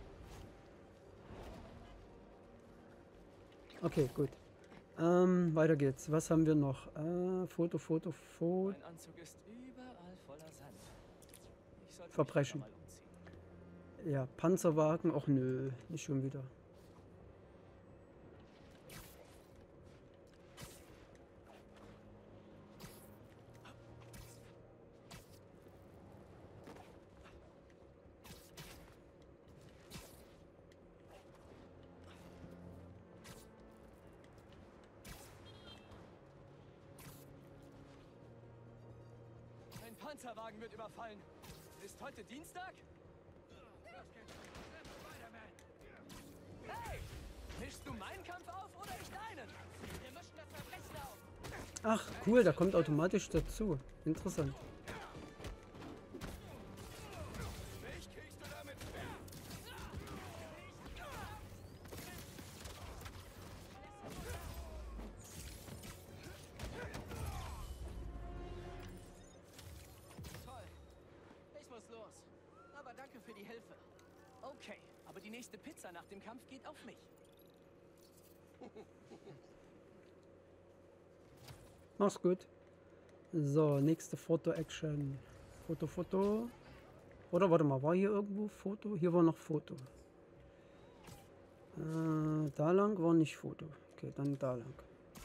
Okay, gut. Ähm, weiter geht's. Was haben wir noch? Äh, Foto, Foto, Foto. Mein Anzug ist überall voller Sand. Ich sollte Verbrechen. mich noch mal umziehen. Ja, Panzerwagen. Och nö, nicht schon wieder. Ein Panzerwagen wird überfallen. Ist heute Dienstag? Hey! Mischst du meinen Kampf auf oder ich deinen? Wir mischen das Verbrechen auf. Ach, cool, da kommt automatisch dazu. Interessant. Mich kriegst du damit. Toll. Ich muss los. Aber danke für die Hilfe. Okay, aber die nächste Pizza nach dem Kampf geht auf mich. Mach's gut. So, nächste Foto-Action. Foto, Foto. Oder warte mal, war hier irgendwo Foto? Hier war noch Foto. Äh, da lang war nicht Foto. Okay, dann da lang.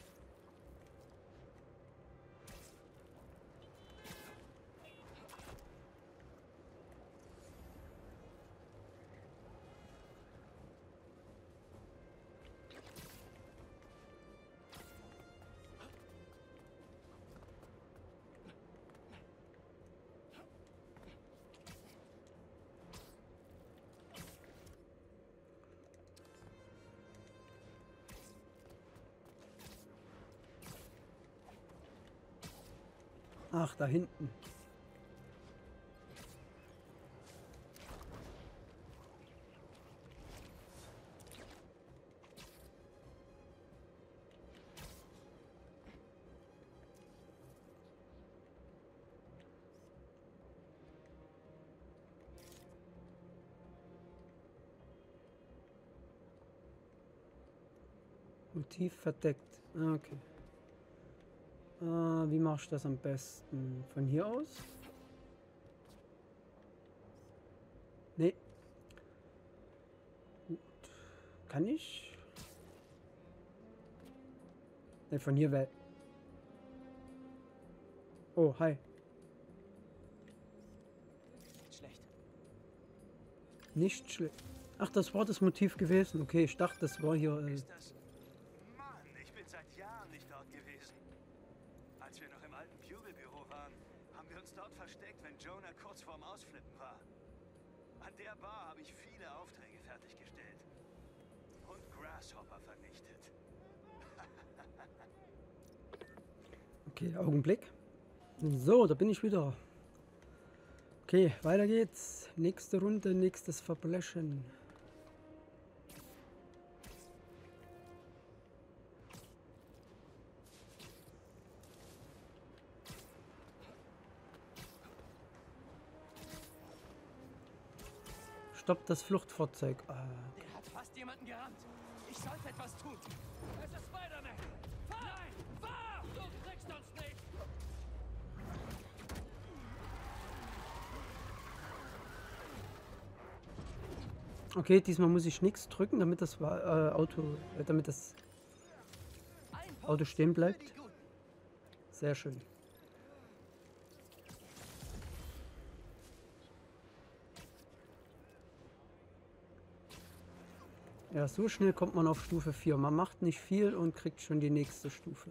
Ach, da hinten. Motiv verdeckt. Ah, okay. Äh, wie mache ich das am besten? Von hier aus? Nee. Gut. Kann ich? Ne, von hier weg. Oh, hi. Schlecht. Nicht schlecht. Ach, das war das Motiv gewesen. Okay, ich dachte, das war hier... Äh, Ist das... Mann, ich bin seit Jahren nicht dort gewesen. Als wir noch im alten Bugle-Büro waren, haben wir uns dort versteckt, wenn Jonah kurz vorm Ausflippen war. An der Bar habe ich viele Aufträge fertiggestellt. Und Grasshopper vernichtet. okay, Augenblick. So, da bin ich wieder. Okay, weiter geht's. Nächste Runde, nächstes Verbrechen. Stopp das Fluchtfahrzeug. Ah. Der hat fast jemanden gerammt. Ich sollte etwas tun. Es ist Spider-Man. Fahr! Nein, fahr! Du kriegst uns nicht. Okay, diesmal muss ich nichts drücken, damit das äh, Auto, äh, damit das Auto stehen bleibt. Sehr schön. Ja, so schnell kommt man auf Stufe vier. Man macht nicht viel und kriegt schon die nächste Stufe.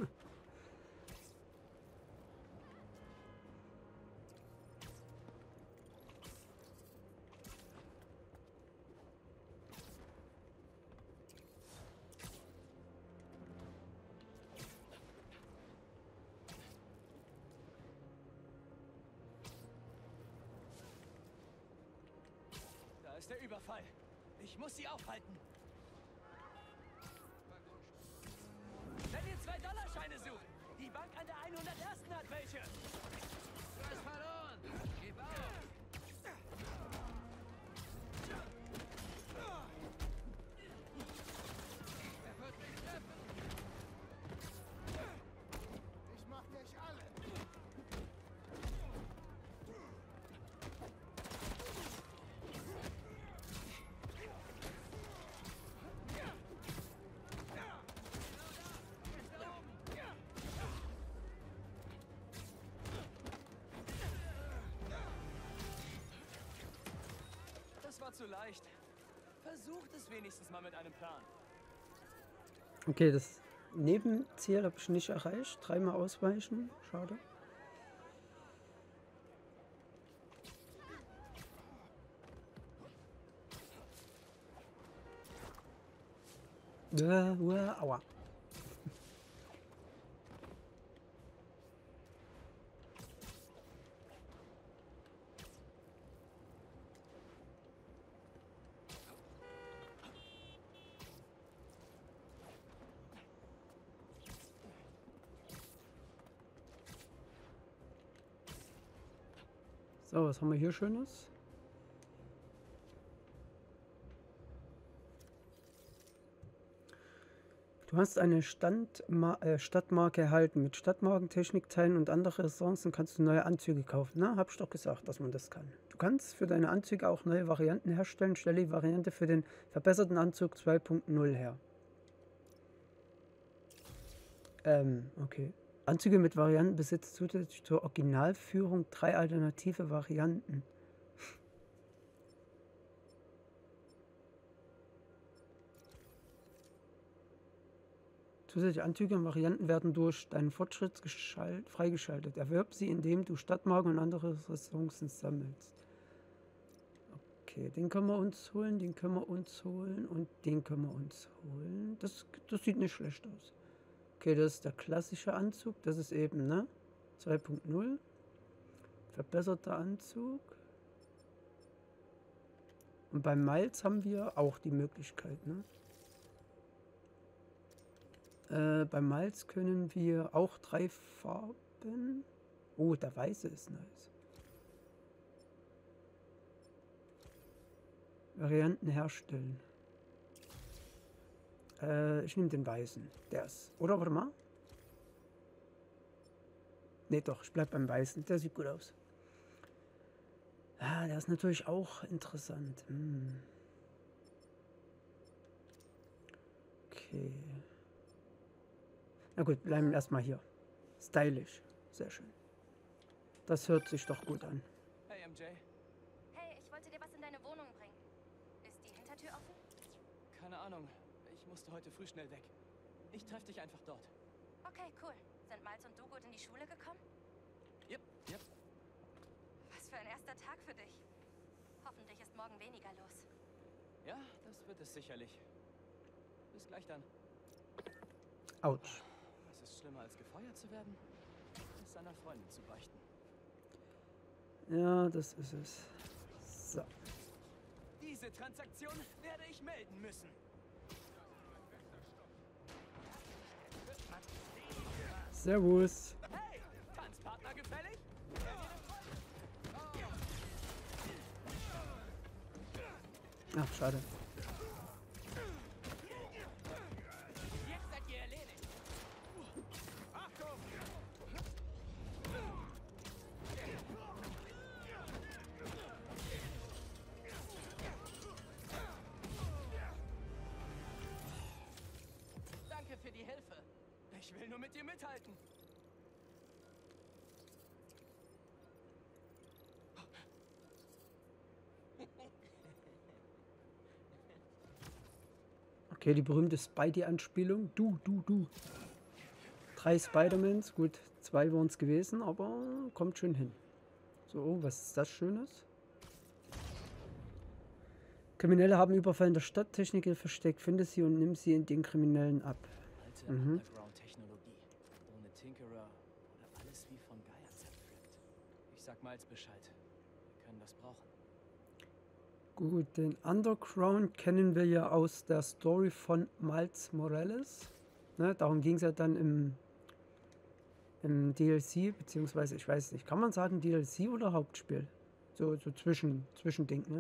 Da ist der Überfall. Ich muss sie aufhalten. Wenn ihr zwei Dollar Scheine sucht, die Bank an der hundertersten hat welche. Du hast verloren. Gib auf. zu leicht. Versucht es wenigstens mal mit einem Plan. Okay, das Nebenziel habe ich nicht erreicht. Dreimal ausweichen. Schade. Uh, uh, aua. So, was haben wir hier Schönes? Du hast eine Standma äh, Stadtmarke erhalten. Mit Stadtmarken, Technikteilen und anderen Ressourcen kannst du neue Anzüge kaufen. Na, hab ich doch gesagt, dass man das kann. Du kannst für deine Anzüge auch neue Varianten herstellen. Stelle die Variante für den verbesserten Anzug zwei punkt null her. Ähm, okay. Anzüge mit Varianten besitzt zusätzlich zur Originalführung drei alternative Varianten. Zusätzliche Anzüge und Varianten werden durch deinen Fortschritt freigeschaltet. Erwerb sie, indem du Stadtmarken und andere Ressourcen sammelst. Okay, den können wir uns holen, den können wir uns holen und den können wir uns holen. Das, das sieht nicht schlecht aus. Okay, das ist der klassische Anzug. Das ist eben, ne? zwei punkt null. Verbesserter Anzug. Und beim Miles haben wir auch die Möglichkeit, ne? Äh, beim Miles können wir auch drei Farben. Oh, der weiße ist nice. Varianten herstellen. Äh, ich nehme den weißen. Der ist. Oder warte mal. Ne, doch, ich bleib beim weißen. Der sieht gut aus. Ah, der ist natürlich auch interessant. Hm. Okay. Na gut, bleiben erstmal hier. Stylisch. Sehr schön. Das hört sich doch gut an. Hey, M J. Hey, ich wollte dir was in deine Wohnung bringen. Ist die Hintertür offen? Keine Ahnung. Ich musste heute früh schnell weg. Ich treffe dich einfach dort. Okay, cool. Sind Miles und du gut in die Schule gekommen? Yep, yep. Was für ein erster Tag für dich. Hoffentlich ist morgen weniger los. Ja, das wird es sicherlich. Bis gleich dann. Autsch. Was ist schlimmer als gefeuert zu werden? Es seiner Freundin zu beichten. Ja, das ist es. So. Diese Transaktion werde ich melden müssen. Servus. Hey, Tanzpartner gefällig? Ach, schade. Jetzt seid ihr erledigt. Achtung! Danke für die Hilfe. Ich will nur mit dir mithalten. Okay, die berühmte Spidey-Anspielung. Du, du, du. Drei Spider-Mans. Gut, zwei waren es gewesen, aber kommt schön hin. So, oh, was ist das Schönes? Kriminelle haben Überfall in der Stadt. Techniker versteckt. Finde sie und nimm sie in den Kriminellen ab. Alte Mhm. Underground-Technologie. Ohne Tinkerer oder alles wie von Geier zerpflückt. Ich sag Miles Bescheid. Wir können das brauchen. Gut, den Underground kennen wir ja aus der Story von Miles Morales. Ne, darum ging es ja dann im, im D L C, beziehungsweise, ich weiß nicht, kann man sagen D L C oder Hauptspiel? So, so zwischen, Zwischending, ne?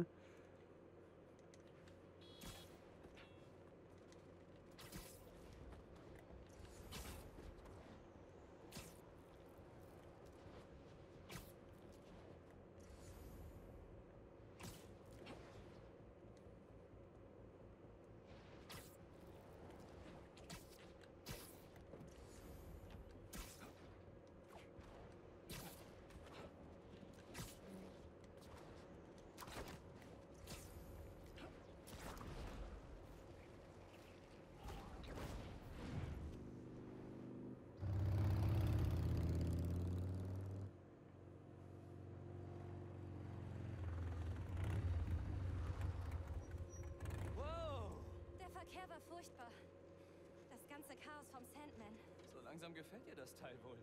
ganze Chaos vom Sandman. So langsam gefällt dir das Teil wohl.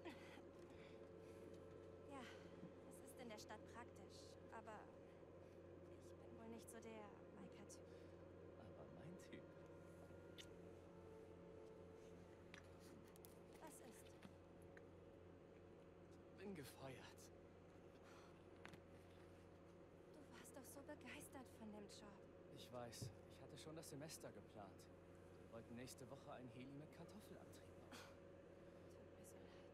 Ja, es ist in der Stadt praktisch, aber ich bin wohl nicht so der Biker-Typ. Aber mein Typ. Was ist? Bin gefeuert. Du warst doch so begeistert von dem Job. Ich weiß, ich hatte schon das Semester geplant. Wir wollten nächste Woche ein Heli mit Kartoffelantrieb bauen. Tut mir so leid.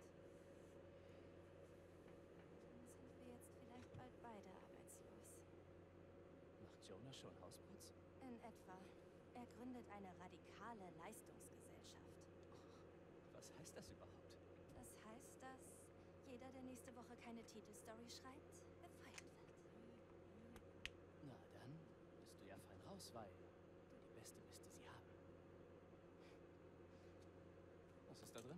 Dann sind wir jetzt vielleicht bald beide arbeitslos. Macht Jonah schon Hausputz? In etwa. Er gründet eine radikale Leistungsgesellschaft. Was heißt das überhaupt? Das heißt, dass jeder, der nächste Woche keine Titelstory schreibt, gefeuert wird. Na, dann bist du ja fein raus, weil du die Beste bist, die sie haben. Was ist da drin?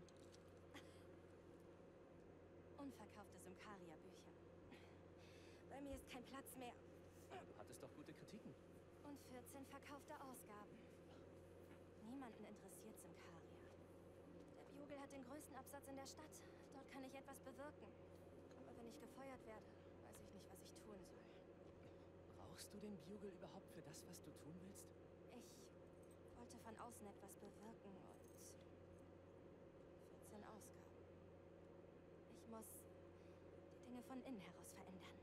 Unverkaufte Symkaria-Bücher. Bei mir ist kein Platz mehr. Du hattest doch gute Kritiken. Und vierzehn verkaufte Ausgaben. Niemanden interessiert Symkaria. Der Bugle hat den größten Absatz in der Stadt. Dort kann ich etwas bewirken. Aber wenn ich gefeuert werde, weiß ich nicht, was ich tun soll. Brauchst du den Bugle überhaupt für das, was du tun willst? Ich wollte von außen etwas bewirken und vierzehn Ausgaben. Ich muss die Dinge von innen heraus verändern.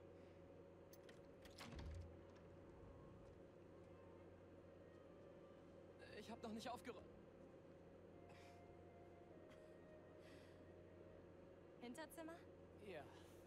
Ich habe noch nicht aufgeräumt. Hinterzimmer? Ja.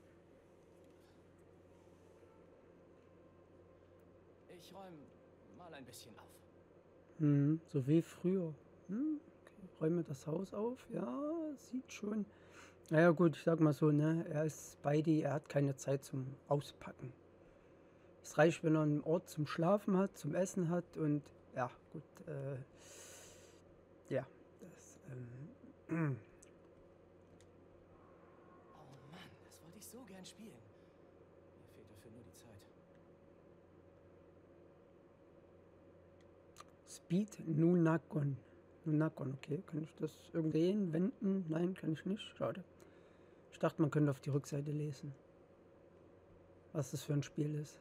Ich räume mal ein bisschen auf. Hm, so wie früher. Hm, okay. Räume das Haus auf. Ja, sieht schon. Naja gut, ich sag mal so, ne? Er ist Spidey, er hat keine Zeit zum Auspacken. Es reicht, wenn er einen Ort zum Schlafen hat, zum Essen hat und ja, gut, äh, ja, das, ähm, Oh Mann, das wollte ich so gern spielen. Mir fehlt dafür nur die Zeit. Speed Nunagon. Nunagon, okay. Kann ich das irgendwie wenden? Nein, kann ich nicht. Schade. Ich dachte, man könnte auf die Rückseite lesen, was das für ein Spiel ist.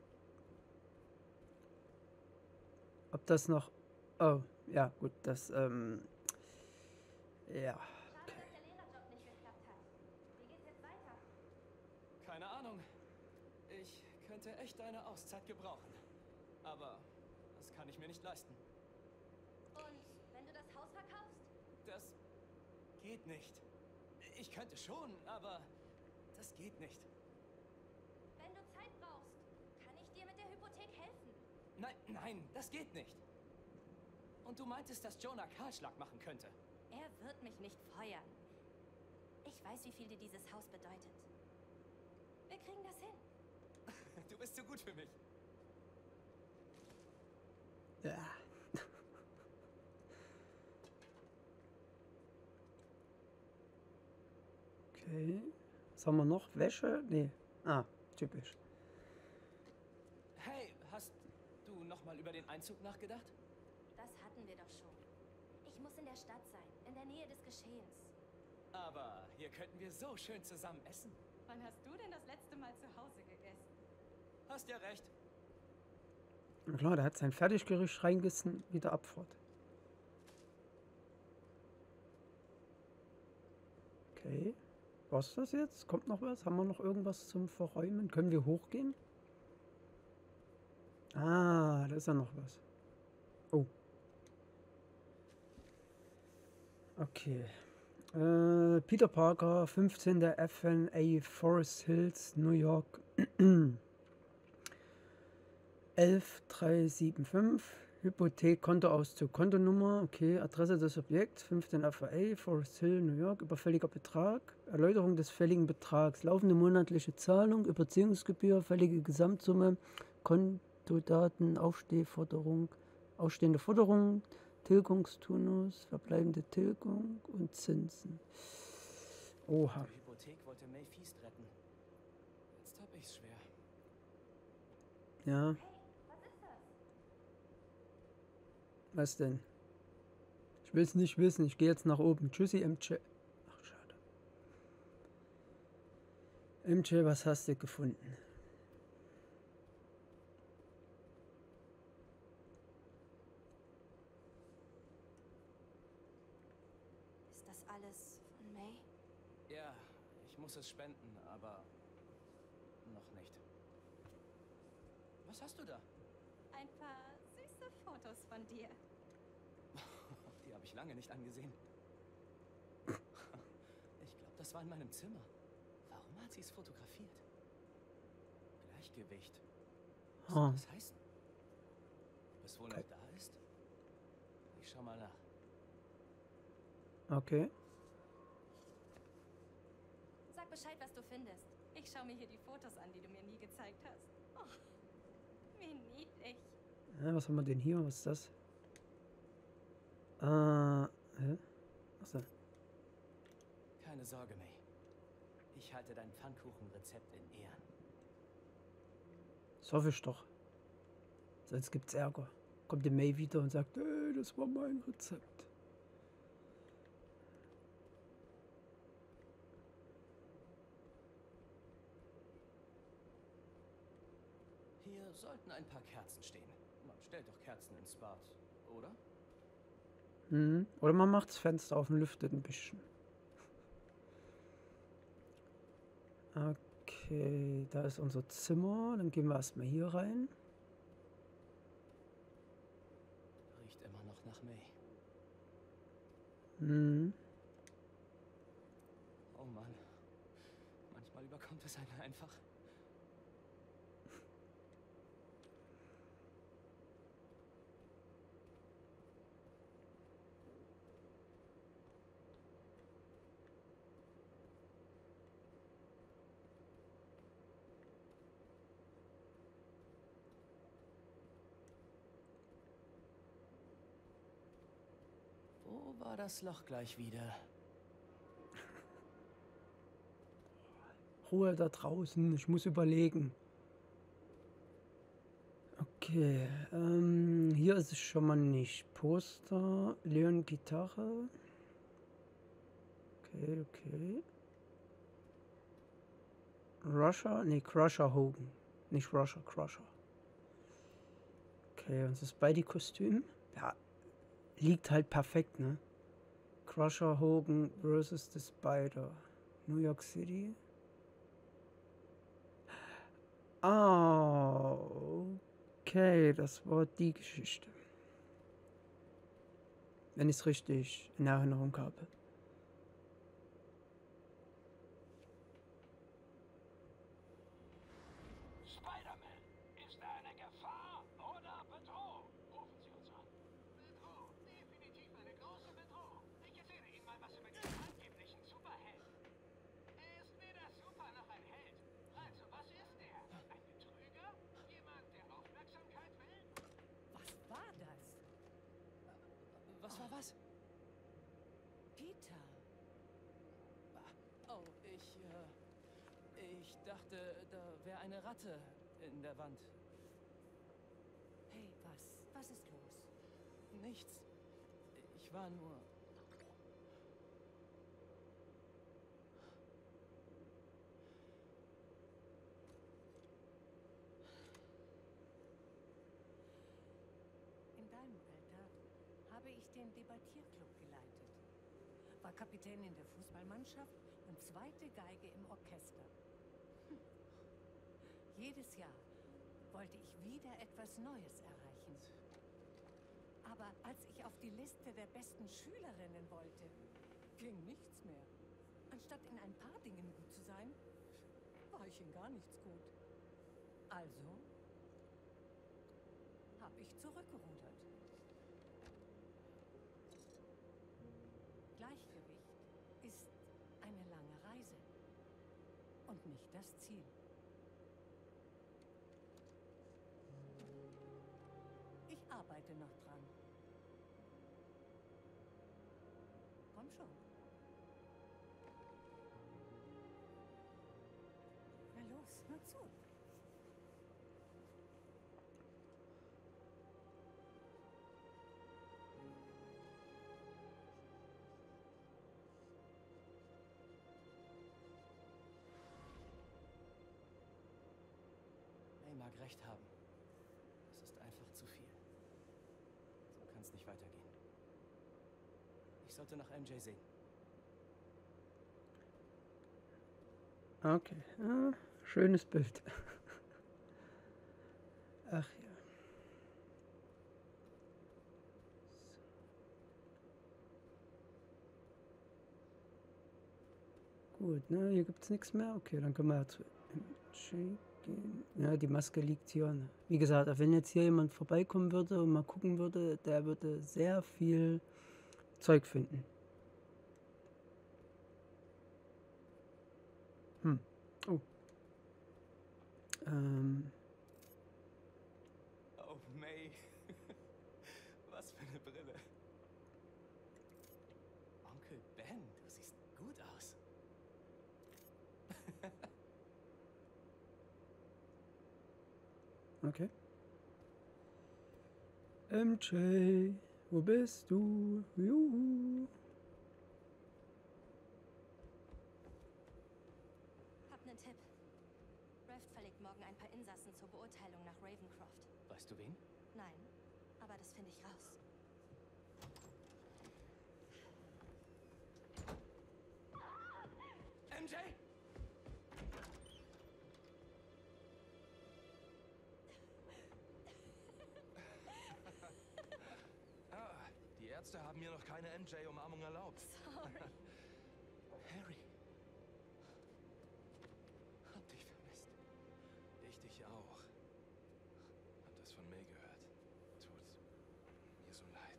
Ob das noch... Oh, ja, gut, das, ähm... ja. Schade, dass der Lehrerjob nicht geklappt hat. Wie geht's jetzt weiter? Keine Ahnung. Ich könnte echt eine Auszeit gebrauchen. Aber das kann ich mir nicht leisten. Und wenn du das Haus verkaufst? Das geht nicht. Ich könnte schon, aber das geht nicht. Wenn du Zeit brauchst, kann ich dir mit der Hypothek helfen. Nein, nein, das geht nicht. Und du meintest, dass Jonah Kahlschlag machen könnte. Er wird mich nicht feuern. Ich weiß, wie viel dir dieses Haus bedeutet. Wir kriegen das hin. Du bist zu gut für mich. Ja. Okay. Was haben wir noch? Wäsche? Nee. Ah, typisch. Hey, hast du noch mal über den Einzug nachgedacht? Das hatten wir doch schon. Ich muss in der Stadt sein, in der Nähe des Geschehens. Aber hier könnten wir so schön zusammen essen. Wann hast du denn das letzte Mal zu Hause gegessen? Hast ja recht. Na klar, der hat sein Fertiggericht reingessen, wieder Abfahrt. Okay. Was das jetzt? Kommt noch was? Haben wir noch irgendwas zum Verräumen? Können wir hochgehen? Ah, da ist ja noch was. Oh. Okay. Äh, Peter Parker, fünfzehnter F N A Forest Hills, New York. elf drei sieben fünf. Hypothek, Kontoauszug, Kontonummer, okay, Adresse des Objekts, fünfzehn F A, Forest Hill, New York, überfälliger Betrag, Erläuterung des fälligen Betrags, laufende monatliche Zahlung, Überziehungsgebühr, fällige Gesamtsumme, Kontodaten, Aufstehforderung, ausstehende Forderung, Tilgungsturnus, verbleibende Tilgung und Zinsen. Oha. Die Hypothek wollte May Feast retten. Jetzt hab ich's schwer. Ja. Was denn? Ich will es nicht wissen. Ich gehe jetzt nach oben. Tschüssi, M J. Ach, schade. M J, was hast du gefunden? Ist das alles von May? Ja, ich muss es spenden, aber noch nicht. Was hast du da? Ein paar süße Fotos von dir. Die habe ich lange nicht angesehen. Ich glaube, das war in meinem Zimmer. Warum hat sie es fotografiert? Gleichgewicht. Was soll das heißen? Ob es wohl noch da ist? Ich schau mal nach. Okay. Sag Bescheid, was du findest. Ich schaue mir hier die Fotos an, die du mir nie gezeigt hast. Oh, wie niedlich. Ja, was haben wir denn hier? Was ist das? Äh, hä? Achso. Keine Sorge, May. Ich halte dein Pfannkuchenrezept in Ehren. Das hoffe ich doch. Sonst gibt's Ärger. Kommt die May wieder und sagt, ey, das war mein Rezept. Hier sollten ein paar Kerzen stehen. Man stellt doch Kerzen ins Bad, oder? Mhm. Oder man macht das Fenster auf und lüftet ein bisschen. Okay, da ist unser Zimmer. Dann gehen wir erstmal hier rein. Riecht immer noch nach May. Mhm. Oh Mann. Manchmal überkommt es einen einfach. Wo war das Loch gleich wieder? Ruhe da draußen. Ich muss überlegen. Okay, ähm, hier ist es schon mal nicht. Poster, Leon Gitarre. Okay, okay. Rusher? Nee, Crusher Hogan. Nicht Rusher, Crusher. Okay, und das Spidey-Kostüm? Ja, liegt halt perfekt, ne? Crusher Hogan versus The Spider. New York City. Ah, okay, das war die Geschichte. Wenn ich es richtig in Erinnerung habe. Spider-Man, ist er eine Gefahr oder Bedrohung? Rufen Sie uns an. Bedrohung, definitiv eine große Bedrohung. Ich erzähle Ihnen mal was über diesen angeblichen Superhelden. Er ist weder super noch ein Held. Also, was ist er? Ein Betrüger? Jemand, der Aufmerksamkeit will? Was war das? Was war was? Peter. Oh, ich, äh, ich dachte, da wäre eine Ratte in der Wand. Hey, was? Was ist los? Nichts. Ich war nur... In deinem Alter habe ich den Debattierclub geleitet. War Kapitän in der Fußballmannschaft und zweite Geige im Orchester. Hm. Jedes Jahr wollte ich wieder etwas Neues erreichen. Aber als ich auf die Liste der besten Schülerinnen wollte, ging nichts mehr. Anstatt in ein paar Dingen gut zu sein, war ich in gar nichts gut. Also habe ich zurückgerudert. Gleichgewicht ist eine lange Reise und nicht das Ziel. Ich arbeite noch dran. Komm schon. Na los, hör zu. recht haben. Es ist einfach zu viel. So kann es nicht weitergehen. Ich sollte nach M J sehen. Okay, ah, schönes Bild. Ach ja. Gut, ne, hier gibt es nichts mehr. Okay, dann können wir ja zu M J gehen. Ja, die Maske liegt hier. Ne? Wie gesagt, wenn jetzt hier jemand vorbeikommen würde und mal gucken würde, der würde sehr viel Zeug finden. Hm. Oh. Ähm. Oh, May. Was für eine Brille. Onkel Ben, du siehst gut aus. Okay. M J, wo bist du? Juhu. Hab nen Tipp. Raft verlegt morgen ein paar Insassen zur Beurteilung nach Ravencroft. Weißt du wen? Nein, aber das finde ich raus. M J! Ah, die Ärzte haben mir noch keine M J-Umarmung erlaubt. Sorry. Harry. Hab dich vermisst. Ich dich auch. Hab das von May gehört. Tut mir so leid.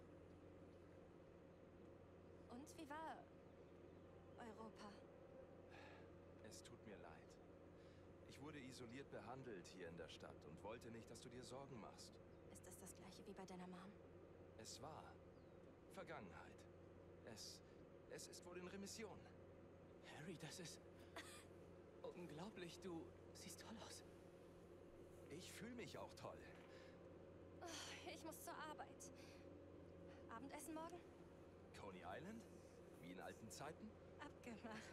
Und wie war Europa? Es tut mir leid. Ich wurde isoliert behandelt hier in der Stadt und wollte nicht, dass du dir Sorgen machst. Ist das das gleiche wie bei deiner Mom? Es war Vergangenheit. Es, es ist wohl in Remission. Harry, das ist unglaublich. Du siehst toll aus. Ich fühle mich auch toll. Oh, ich muss zur Arbeit. Abendessen morgen? Coney Island? Wie in alten Zeiten? Abgemacht.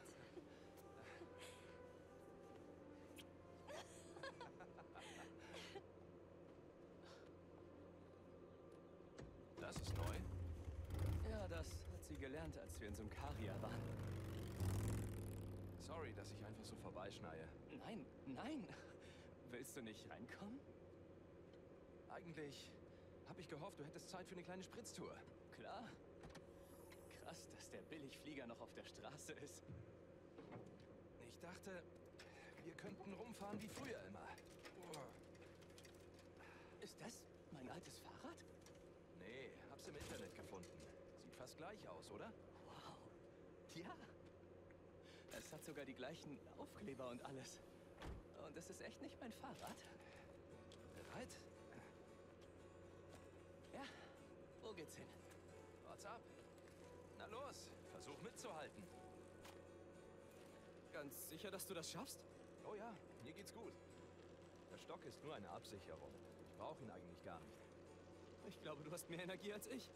Das ist neu. Ja, das hat sie gelernt, als wir in Symkaria waren. Sorry, dass ich einfach so vorbeischneie. Nein, nein. Willst du nicht reinkommen? Eigentlich habe ich gehofft, du hättest Zeit für eine kleine Spritztour. Klar. Krass, dass der Billigflieger noch auf der Straße ist. Ich dachte, wir könnten rumfahren wie früher immer. Ist das mein altes Fahrrad? Nee, hab's im Internet gefunden. Sieht fast gleich aus, oder? Wow. Ja. Es hat sogar die gleichen Aufkleber und alles. Und es ist echt nicht mein Fahrrad. Bereit? Ja. Wo geht's hin? What's up? Na los, versuch mitzuhalten. Ganz sicher, dass du das schaffst? Oh ja, mir geht's gut. Der Stock ist nur eine Absicherung. Ich brauche ihn eigentlich gar nicht. Ich glaube, du hast mehr Energie als ich.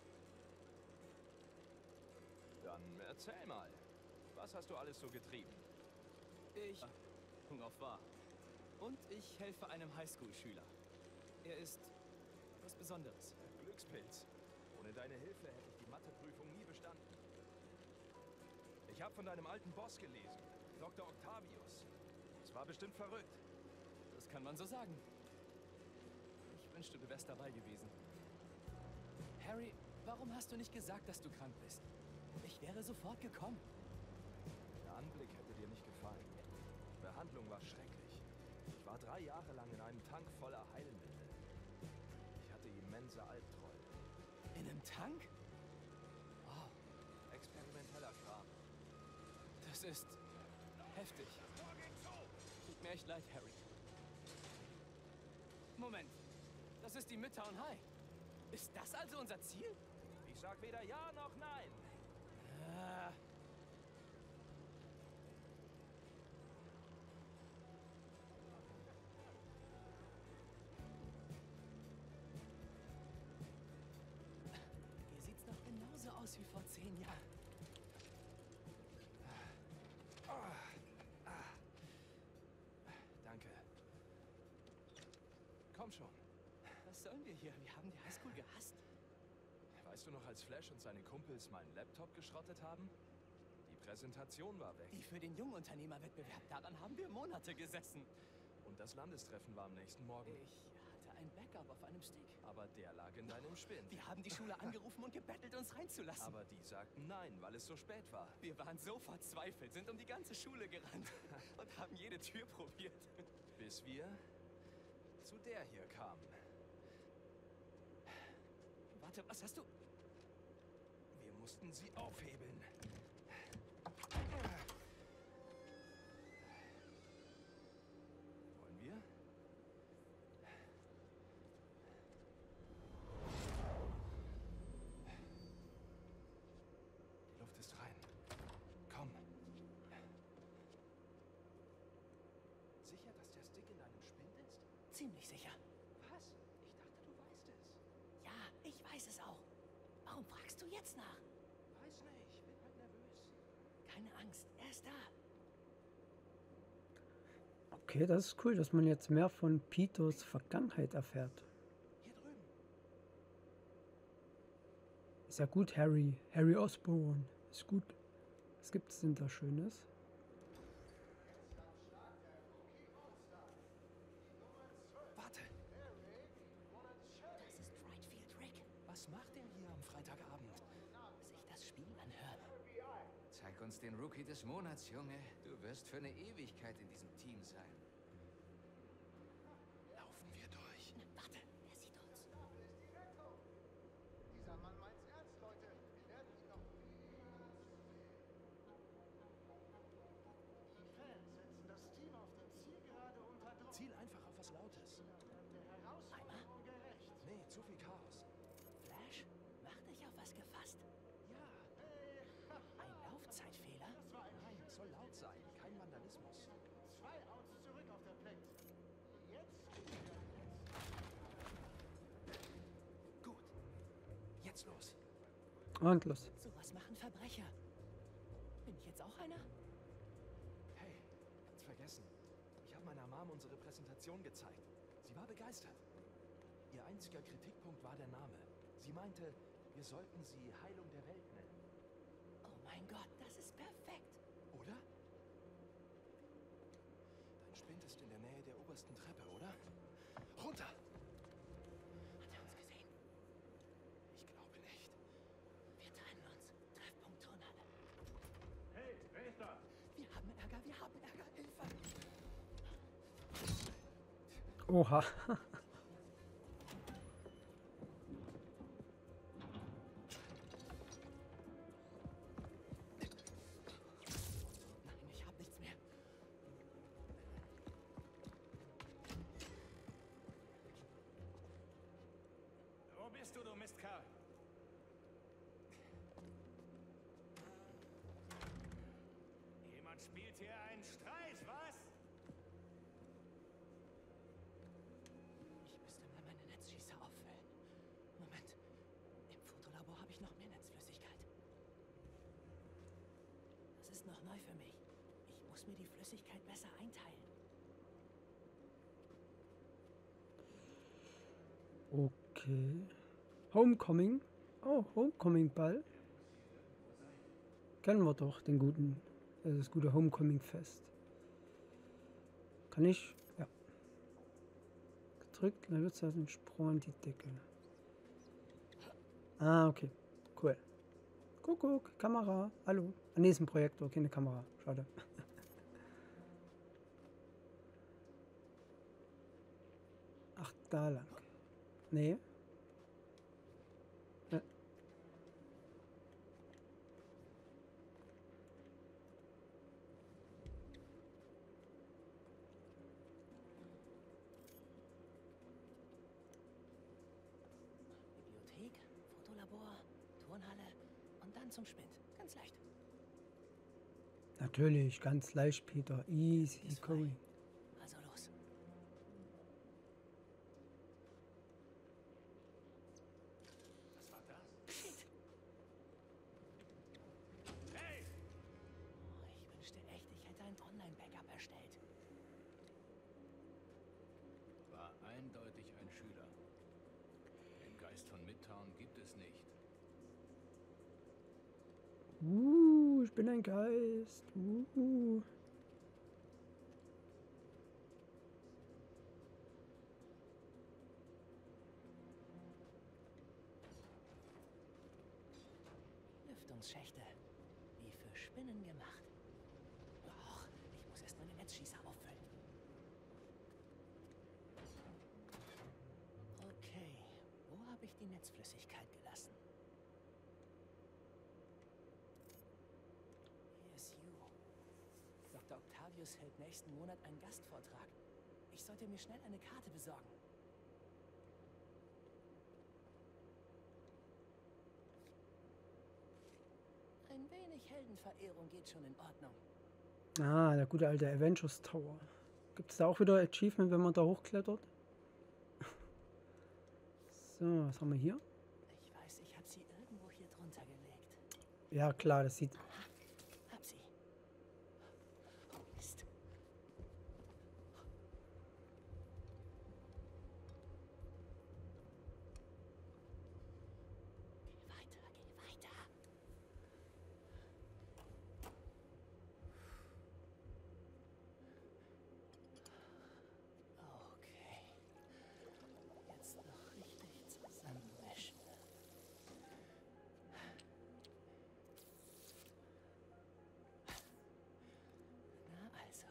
Dann erzähl mal. Was hast du alles so getrieben? Ich Hunger auf Bar. Und ich helfe einem Highschool-Schüler. Er ist was Besonderes. Glückspilz. Ohne deine Hilfe hätte ich die Matheprüfung nie bestanden. Ich habe von deinem alten Boss gelesen, Doktor Octavius. Es war bestimmt verrückt. Das kann man so sagen. Ich wünschte, du wärst dabei gewesen. Harry, warum hast du nicht gesagt, dass du krank bist? Ich wäre sofort gekommen. Der Anblick hätte dir nicht gefallen. Die Behandlung war schrecklich. Ich war drei Jahre lang in einem Tank voller Heilmittel. Ich hatte immense Albträume. In einem Tank? Wow. Experimenteller Kram. Das ist heftig. Tut mir echt leid, Harry. Moment. Das ist die Midtown High. Ist das also unser Ziel? Ich sag weder ja noch nein. Ah. Hier sieht's noch genauso aus wie vor zehn Jahren. Danke. komm schon. Was sollen wir hier? Wir haben die Highschool gehasst. Weißt du noch, als Flash und seine Kumpels meinen Laptop geschrottet haben? Die Präsentation war weg. Die für den Jungunternehmerwettbewerb. Daran haben wir Monate gesessen. Und das Landestreffen war am nächsten Morgen. Ich hatte ein Backup auf einem Stick. Aber der lag in deinem Spind. Wir haben die Schule angerufen und gebettelt, uns reinzulassen. Aber die sagten nein, weil es so spät war. Wir waren so verzweifelt, sind um die ganze Schule gerannt und haben jede Tür probiert. Bis wir zu der hier kamen. Warte, was hast du? Wir mussten sie aufhebeln. Wollen wir? Die Luft ist rein. Komm. Sicher, dass der Stick in deinem Spind ist? Ziemlich sicher. Was? Ich dachte, du weißt es. Ja, ich weiß es auch. Warum fragst du jetzt nach? Weiß nicht, ich bin halt nervös. Keine Angst, er ist da. Okay, das ist cool, dass man jetzt mehr von Peters Vergangenheit erfährt. Hier drüben. Ist ja gut, Harry. Harry Osborn. Ist gut. Was gibt es denn da Schönes? Warte. Das ist Brightfield Rick. Was macht der hier am Freitagabend? Sich das Spiel anhören. Zeig uns den Rookie des Monats, Junge. Du wirst für eine Ewigkeit in diesem Team sein. Laufen wir durch. Warte, er sieht uns. Dieser Mann meint's ernst, Leute. Wir werden ihn noch Die Fans setzen das Team auf der Zielgerade unter Druck. Ziel einfach auf was Lautes. Der Herausforderung gerecht. Nee, zu viel Chaos. Flash, mach dich auf was gefasst. Ja. Ein Laufzeitfehler? Das war ein Nein, es soll laut sein. Kein Vandalismus. Zwei Outs zurück auf der Plate. Jetzt. Gut. Jetzt los. Und los. Sowas machen Verbrecher. Bin ich jetzt auch einer? Hey, ganz vergessen. Ich habe meiner Mom unsere Präsentation gezeigt. Sie war begeistert. Ihr einziger Kritikpunkt war der Name. Sie meinte, wir sollten sie Heilung der Welt nennen. Oh mein Gott, das ist perfekt. Oder? Dein Spind ist in der Nähe der obersten Treppe, oder? Runter! Hat er uns gesehen? Ich glaube nicht. Wir trennen uns. Treffpunkt Turnhalle. Hey, wer ist da? Wir haben Ärger, wir haben Ärger. Hilfe! Oha. Nein, ich hab nichts mehr. Wo bist du, du Mistkerl? Jemand spielt hier einen Streich, was? Ich müsste mal meine Netzschießer auffüllen. Moment. Im Fotolabor habe ich noch mehr Netzflüssigkeit. Das ist noch neu für mich. Ich muss mir die Flüssigkeit besser einteilen. Okay. Homecoming. Oh, Homecoming-Ball. Kennen wir doch, den guten, äh, das gute Homecoming-Fest. Kann ich? Ja. Gedrückt, dann wird es halt ein Sprung an die Decke. Ah, okay. Cool. Kuckuck, Kamera. Hallo. Ah, nee, ist ein Projektor, keine Kamera. Schade. Ach, da lang. Nee. Ja. Bibliothek, Fotolabor, Turnhalle und dann zum Spind. Ganz leicht. Natürlich, ganz leicht, Peter. Easy going. Also los. Was war das? Shit. Hey! Oh, ich wünschte echt, ich hätte ein Online-Backup erstellt. War eindeutig eine es nicht. Uh, ich bin ein Geist. Uh. Lüftungsschächte. Wie für Spinnen gemacht. Doch, ich muss erst meine Netzschießer auffüllen. Okay, wo habe ich die Netzflüssigkeit gelassen? Hier ist Yu. Doktor Octavius hält nächsten Monat einen Gastvortrag. Ich sollte mir schnell eine Karte besorgen. Ein wenig Heldenverehrung geht schon in Ordnung. Ah, der gute alte Avengers Tower. Gibt es da auch wieder Achievement, wenn man da hochklettert? So, was haben wir hier? Ich weiß, ich habe sie irgendwo hier drunter gelegt. Ja, klar, das sieht... Hab sie. Oh, Mist. Geh weiter, geh weiter. Okay. Jetzt noch richtig zusammenmischen. Na also.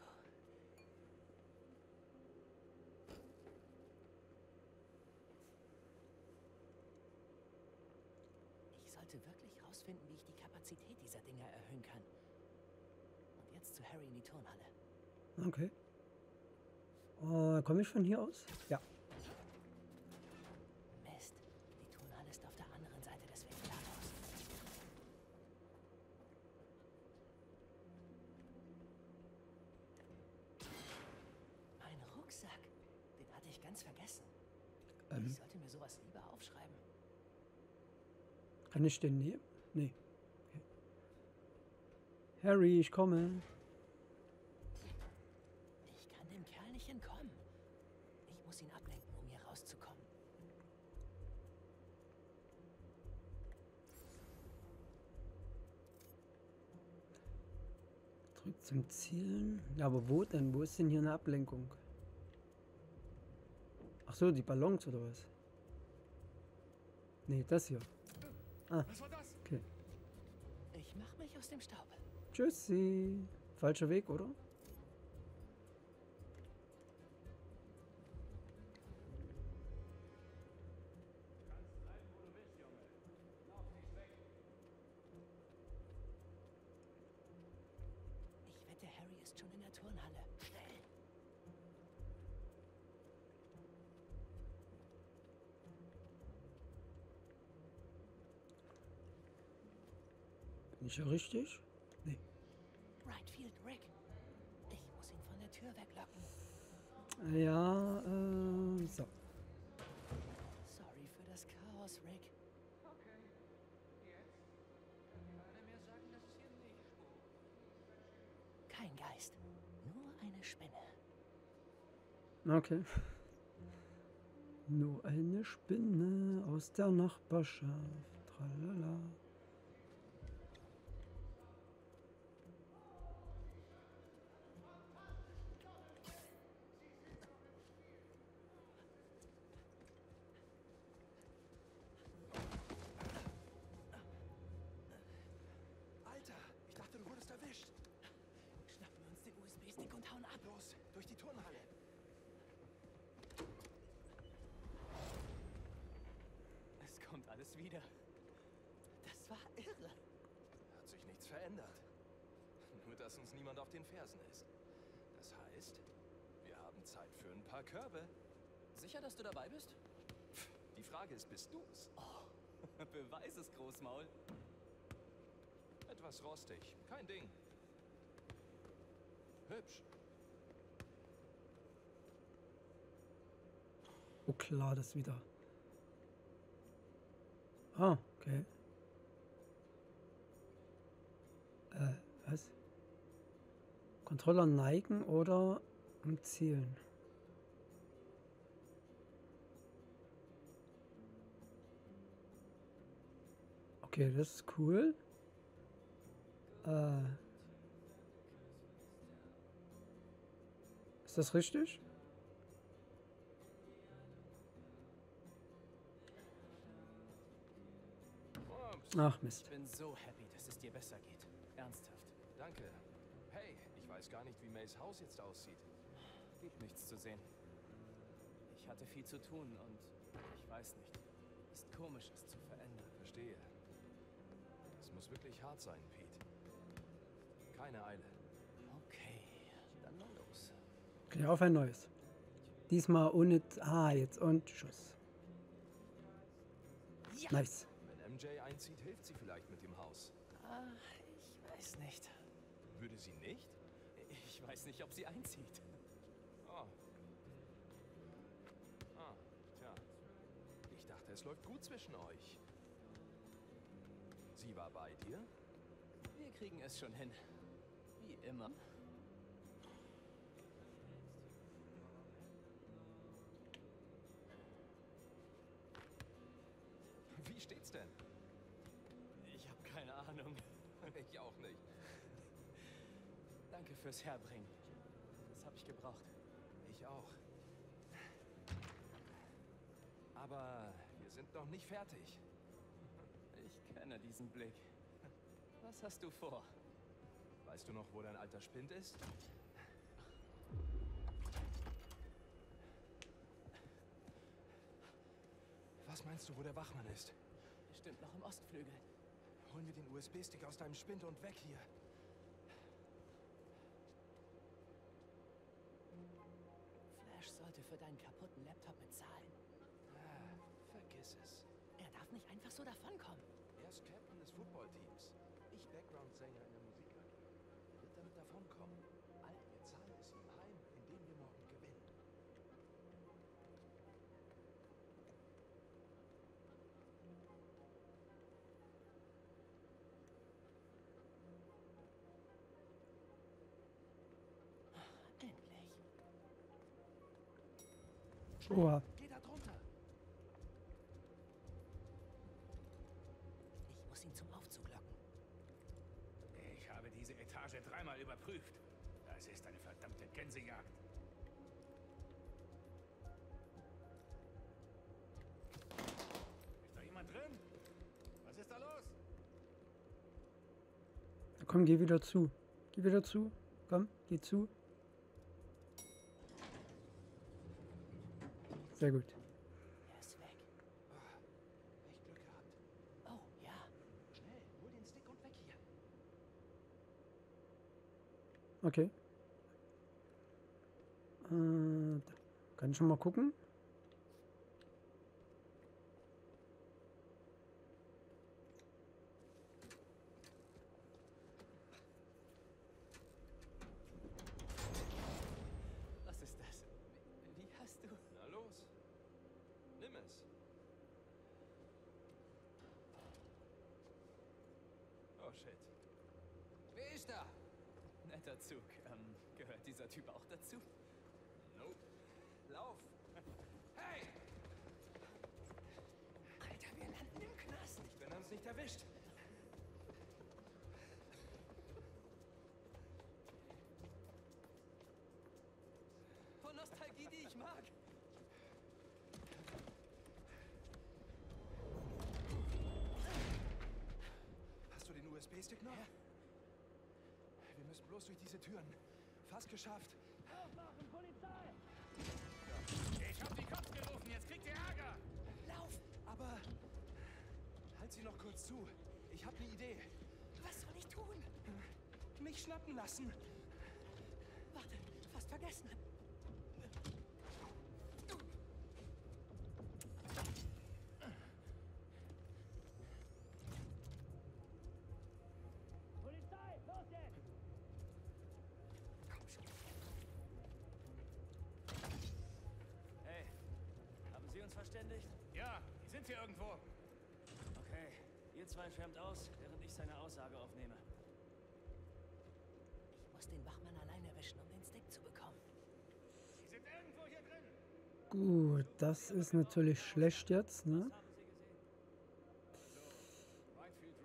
Ich sollte wirklich rausfinden, wie ich die Kapazität dieser Dinger erhöhen kann. Und jetzt zu Harry in die Turnhalle. Okay. Uh, komme ich von hier aus? Ja. Mist, die Turnhalle ist auf der anderen Seite des Ventilators. Mein Rucksack, den hatte ich ganz vergessen. Ähm. Ich sollte mir sowas lieber aufschreiben. Kann ich den nehmen? Nee. Okay. Harry, ich komme. Ich kann dem Kerl nicht entkommen. Ich muss ihn ablenken, um hier rauszukommen. Drück zum Zielen. Ja, aber wo denn? Wo ist denn hier eine Ablenkung? Ach so, die Ballons oder was? Nee, das hier. Ah, Was war das? okay. Ich mach mich aus dem Staub. Tschüssi. Falscher Weg, oder? Ich wette, Harry ist schon in der Turnhalle. Schnell! Bin ich ja richtig? Nee. Rightfield Rick. Ich muss ihn von der Tür weglocken. Ja, äh, so. Sorry für das Chaos, Rick. Okay. Jetzt kann keiner mehr sagen, dass es hier nicht spukt. Kein Geist. Nur eine Spinne. Okay. Nur eine Spinne aus der Nachbarschaft. Tralala. Alter, ich dachte, du wurdest erwischt. Schnappen wir uns den U S B-Stick und hauen ab. Los, durch die Turnhalle. Es kommt alles wieder. Das war irre. Hat sich nichts verändert. Nur, dass uns niemand auf den Fersen ist. Das heißt, wir haben Zeit für ein paar Körbe. Sicher, dass du dabei bist? Die Frage ist, bist du's? Oh, beweis es, Großmaul. Etwas rostig, kein Ding. Hübsch. Oh klar, das wieder. Ah, okay. Äh, was? Controller neigen oder umzielen? Okay, das ist cool. Äh, ist das richtig? Ach Mist. Ich bin so happy, dass es dir besser geht. Ernsthaft. Danke. Hey, ich weiß gar nicht, wie Mays Haus jetzt aussieht. Gibt nichts zu sehen. Ich hatte viel zu tun und ich weiß nicht. Ist komisch, es zu verändern. Verstehe. Es muss wirklich hart sein, Pete. Keine Eile. Okay, dann mal los. Okay, auf ein neues. Diesmal ohne... Ah, jetzt und Schuss. Ja. Nice. Wenn M J einzieht, hilft sie vielleicht mit dem Haus. Ah, ich weiß nicht. Würde sie nicht? Ich weiß nicht, ob sie einzieht. Oh. Ah, tja. Ich dachte, es läuft gut zwischen euch. Sie war bei dir? Wir kriegen es schon hin. Wie immer. Wie steht's denn? Ich habe keine Ahnung. Ich auch nicht. Danke fürs Herbringen. Das habe ich gebraucht. Ich auch. Aber wir sind noch nicht fertig. Ich kenne diesen Blick. Was hast du vor? Weißt du noch, wo dein alter Spind ist? Was meinst du, wo der Wachmann ist? Bestimmt noch im Ostflügel. Holen wir den U S B-Stick aus deinem Spind und weg hier. Flash sollte für deinen kaputten Laptop bezahlen. Ah, vergiss es. Er darf nicht einfach so davonkommen. Er ist Captain des Footballteams. Ich Background-Sänger in der Musik A G. Wird damit davonkommen. Wir zahlen es ihm heim, indem wir morgen gewinnen. Endlich. Oha. Geh da drunter. Ich muss ihn zum Aufzug locken. Ich habe diese Etage dreimal überprüft. Das ist eine verdammte Gänsejagd. Ist da jemand drin? Was ist da los? Komm, geh wieder zu. Geh wieder zu. Komm, geh zu. Sehr gut. Er ist weg. Oh, echt Glück gehabt. Oh, ja. Schnell, hol den Stick und weg hier. Okay. Äh, da. Kann ich schon mal gucken? Was ist das? Wie, wie hast du... Na los. Nimm es. Oh shit. Wer ist da? Netter Zug. Ähm, gehört dieser Typ auch dazu? Nope. Lauf. Hey! Alter, wir landen im Knast. Nicht, wenn er uns nicht erwischt. Von Nostalgie, die ich mag. Hast du den U S B-Stick noch? Ja. Wir müssen bloß durch diese Türen. Fast geschafft. Aufmachen, Polizei! Ich hab die Cops gerufen, jetzt kriegt ihr Ärger! Lauf! Aber halt sie noch kurz zu. Ich habe eine Idee. Was soll ich tun? Mich schnappen lassen. Warte, fast vergessen. Polizei, los jetzt! Komm schon. Hey, haben Sie uns verständigt? Ja, die sind hier irgendwo. Okay, ihr zwei schwärmt aus, während ich seine Aussage aufnehme. Ich muss den Wachmann allein erwischen, um den Stick zu bekommen. Die sind irgendwo hier drin. Gut, das ist natürlich schlecht jetzt, ne? Whitefield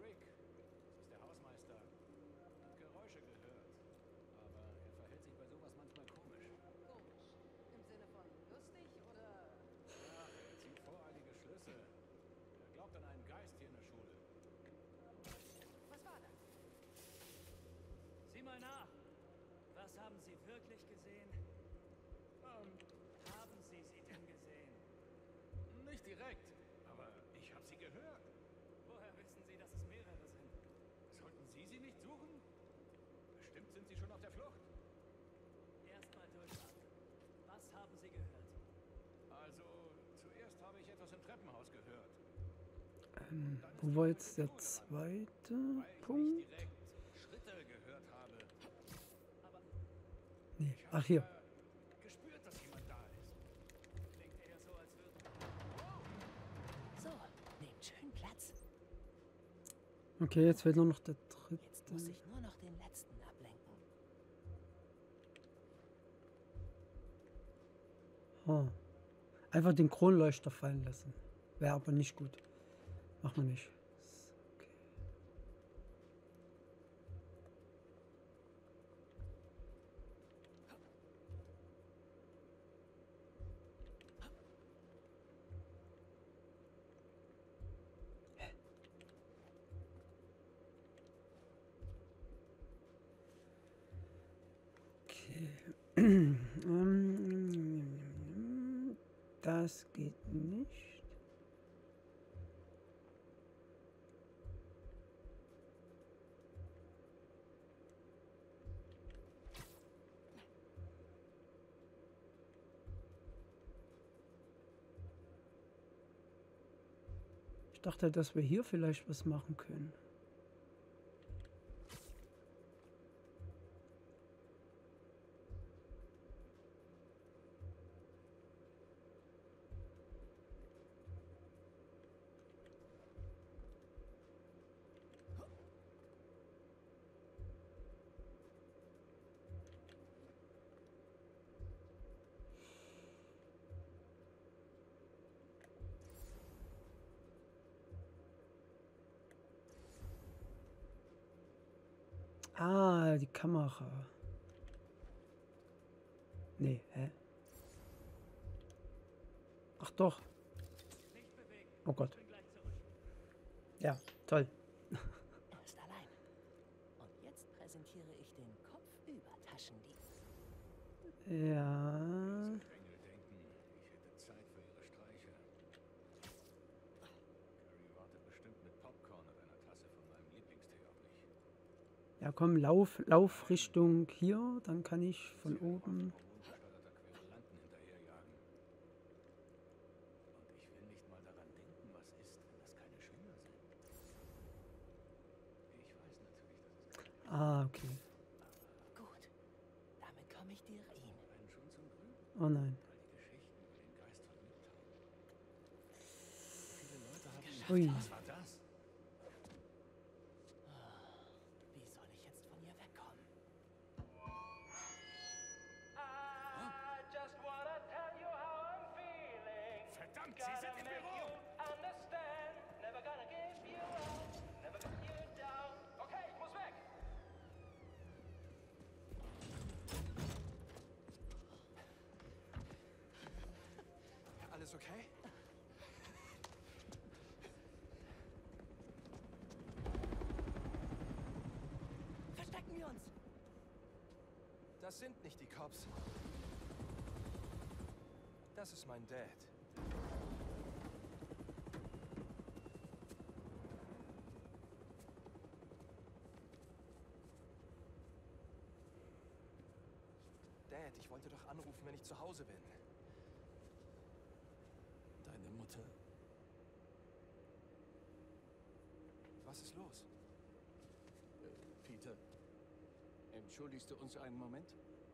nicht direkt, aber ich habe sie gehört. Woher wissen Sie, dass es mehrere sind? Sollten Sie sie nicht suchen? Bestimmt sind sie schon auf der Flucht. Erstmal durchatmen. Was haben Sie gehört? Also, zuerst habe ich etwas im Treppenhaus gehört. Ähm, wo war jetzt der zweite Punkt? Schritte gehört habe. Nee. Ach, hier. Gespürt, dass jemand da ist. Klingt eher so, als würden... So, nehmt schön Platz. Okay, jetzt fehlt nur noch der dritte. Jetzt muss ich nur noch den letzten ablenken. Oh. Einfach den Kronleuchter fallen lassen. Wäre aber nicht gut. Machen wir nicht. Okay. Ähm, das geht nicht. Ich dachte, dass wir hier vielleicht was machen können. Ah, die Kamera. Nee, hä? Ach doch. Oh Gott. Ja, toll. Er ist allein. Und jetzt präsentiere ich den Kopfüber-Taschendieb. Ja. Engel denken, ich hätte Zeit für ihre Streiche. Carrie wartet bestimmt mit Popcorn und einer Tasse von meinem Lieblingstee auf mich. Ja, komm, lauf, lauf Richtung hier, dann kann ich von oben. Querulanten hinterherjagen. Und ich will nicht mal daran denken, was ist, wenn das keine Schüler sind. Ich weiß natürlich, dass es keine Ah, okay. Gut, damit komme ich dir rein. einen schon zum Grüben. Oh nein. All die Geschichten über den Geist von Midtown. Viele Leute haben ihn. Ui. Was war das? Wie soll ich jetzt von ihr wegkommen? Verdammt, Sie sind im Büro! Okay, ich muss weg! Alles okay? Verstecken wir uns! Das sind nicht die Cops. Das ist mein Dad. Dad, ich wollte doch anrufen, wenn ich zu Hause bin. Deine Mutter. Was ist los? Äh, Peter, entschuldigst du uns einen Moment?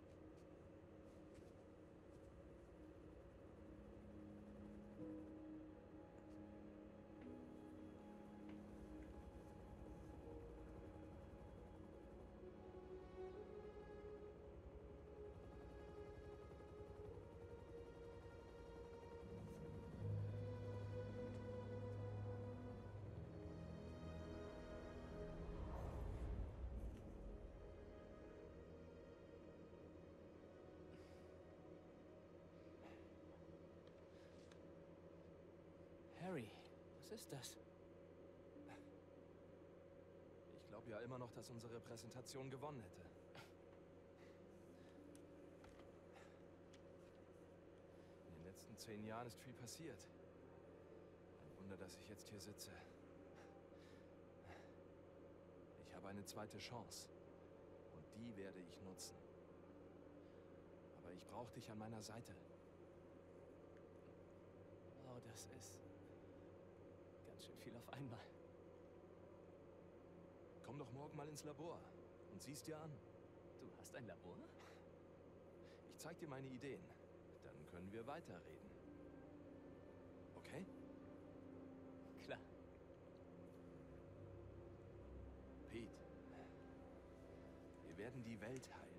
Harry, was ist das? Ich glaube ja immer noch, dass unsere Präsentation gewonnen hätte. In den letzten zehn Jahren ist viel passiert. dass ich jetzt hier sitze. Ich habe eine zweite Chance. Und die werde ich nutzen. Aber ich brauche dich an meiner Seite. Wow, das ist ganz schön viel auf einmal. Komm doch morgen mal ins Labor und sieh's dir an. Du hast ein Labor? Ich zeig dir meine Ideen. Dann können wir weiterreden. Okay? Klar. Pete, wir werden die Welt heilen.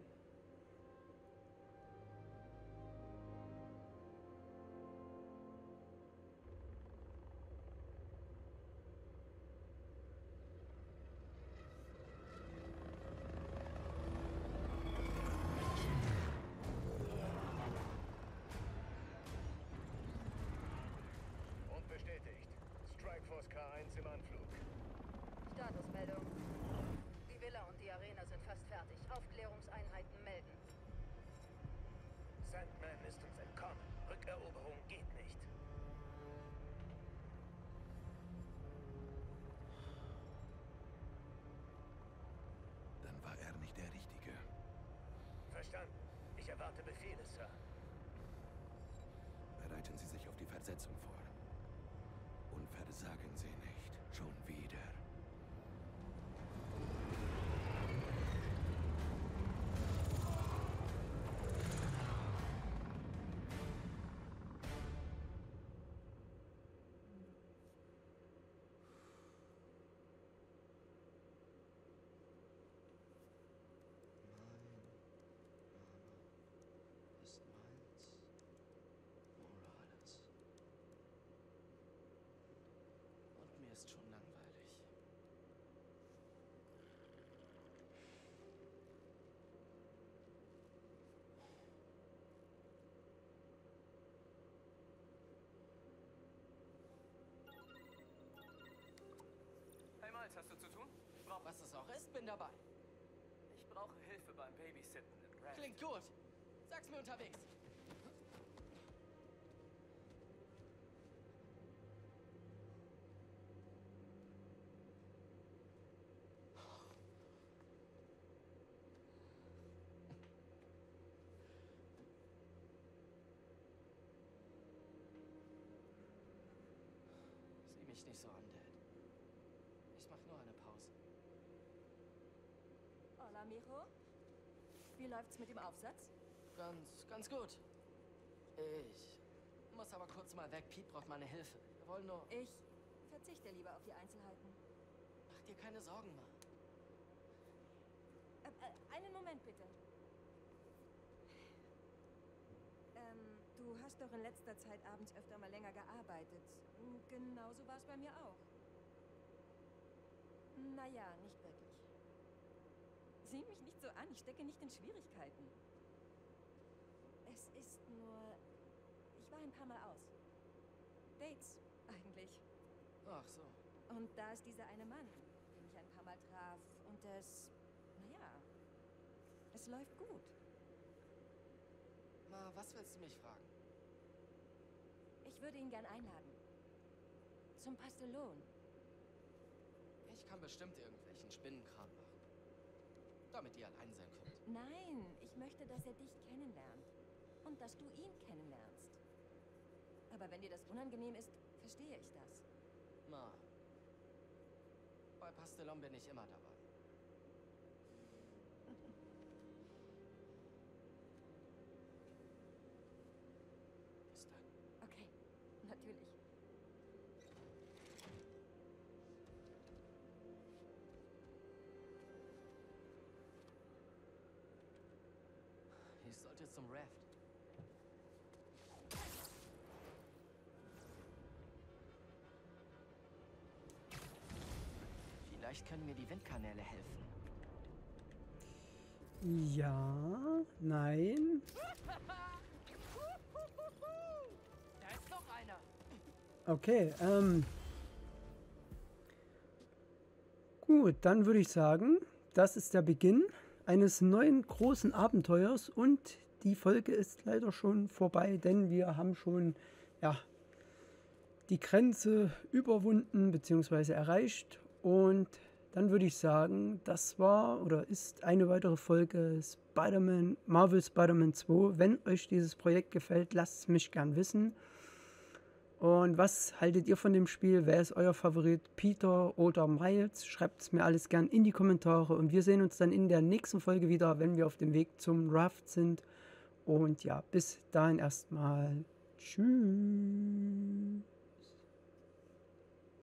K eins im Anflug. Statusmeldung. Die Villa und die Arena sind fast fertig. Aufklärungseinheiten melden. Sandman ist uns entkommen. Rückeroberung geht nicht. Dann war er nicht der Richtige. Verstanden. Ich erwarte Befehle, Sir. Bereiten Sie sich auf die Versetzung vor. Und versagen Sie nicht. Schon wieder. Ist schon langweilig. Hey Miles, hast du zu tun? Brauch was es auch ist, bin dabei. Ich brauche Hilfe beim Babysitten im Raft. Klingt gut. Sag's mir unterwegs. Mich nicht so an, Dad. Ich mach nur eine Pause. Hola, mijo. Wie läuft's mit dem Aufsatz? Ganz, ganz gut. Ich muss aber kurz mal weg. Pete braucht meine Hilfe. Wir wollen nur... Ich verzichte lieber auf die Einzelheiten. Mach dir keine Sorgen, Ma. Äh, äh, einen Moment, bitte. Ähm, du hast doch in letzter Zeit abends öfter mal länger gearbeitet. Genauso war es bei mir auch. Naja, nicht wirklich. Sieh mich nicht so an, ich stecke nicht in Schwierigkeiten. Es ist nur... Ich war ein paar Mal aus. Dates, eigentlich. Ach so. Und da ist dieser eine Mann, den ich ein paar Mal traf. Und es... Naja, es läuft gut. Ma, was willst du mich fragen? Ich würde ihn gern einladen. Zum Pastelon. Ich kann bestimmt irgendwelchen Spinnenkram machen. Damit ihr allein sein könnt. Nein, ich möchte, dass er dich kennenlernt. Und dass du ihn kennenlernst. Aber wenn dir das unangenehm ist, verstehe ich das. Ma, bei Pastelon bin ich immer dabei. Bis dann. Okay, natürlich. Ich sollte zum Raft. Vielleicht können mir die Windkanäle helfen. Ja, nein. Da ist noch einer. Okay, ähm. Gut, dann würde ich sagen, das ist der Beginn eines neuen großen Abenteuers und die Folge ist leider schon vorbei, denn wir haben schon, ja, die Grenze überwunden bzw. erreicht. Und dann würde ich sagen, das war oder ist eine weitere Folge Spider-Man, Marvel Spider-Man zwei. Wenn euch dieses Projekt gefällt, lasst es mich gern wissen. Und was haltet ihr von dem Spiel? Wer ist euer Favorit? Peter oder Miles? Schreibt es mir alles gern in die Kommentare. Und wir sehen uns dann in der nächsten Folge wieder, wenn wir auf dem Weg zum Raft sind. Und ja, bis dahin erstmal. Tschüss.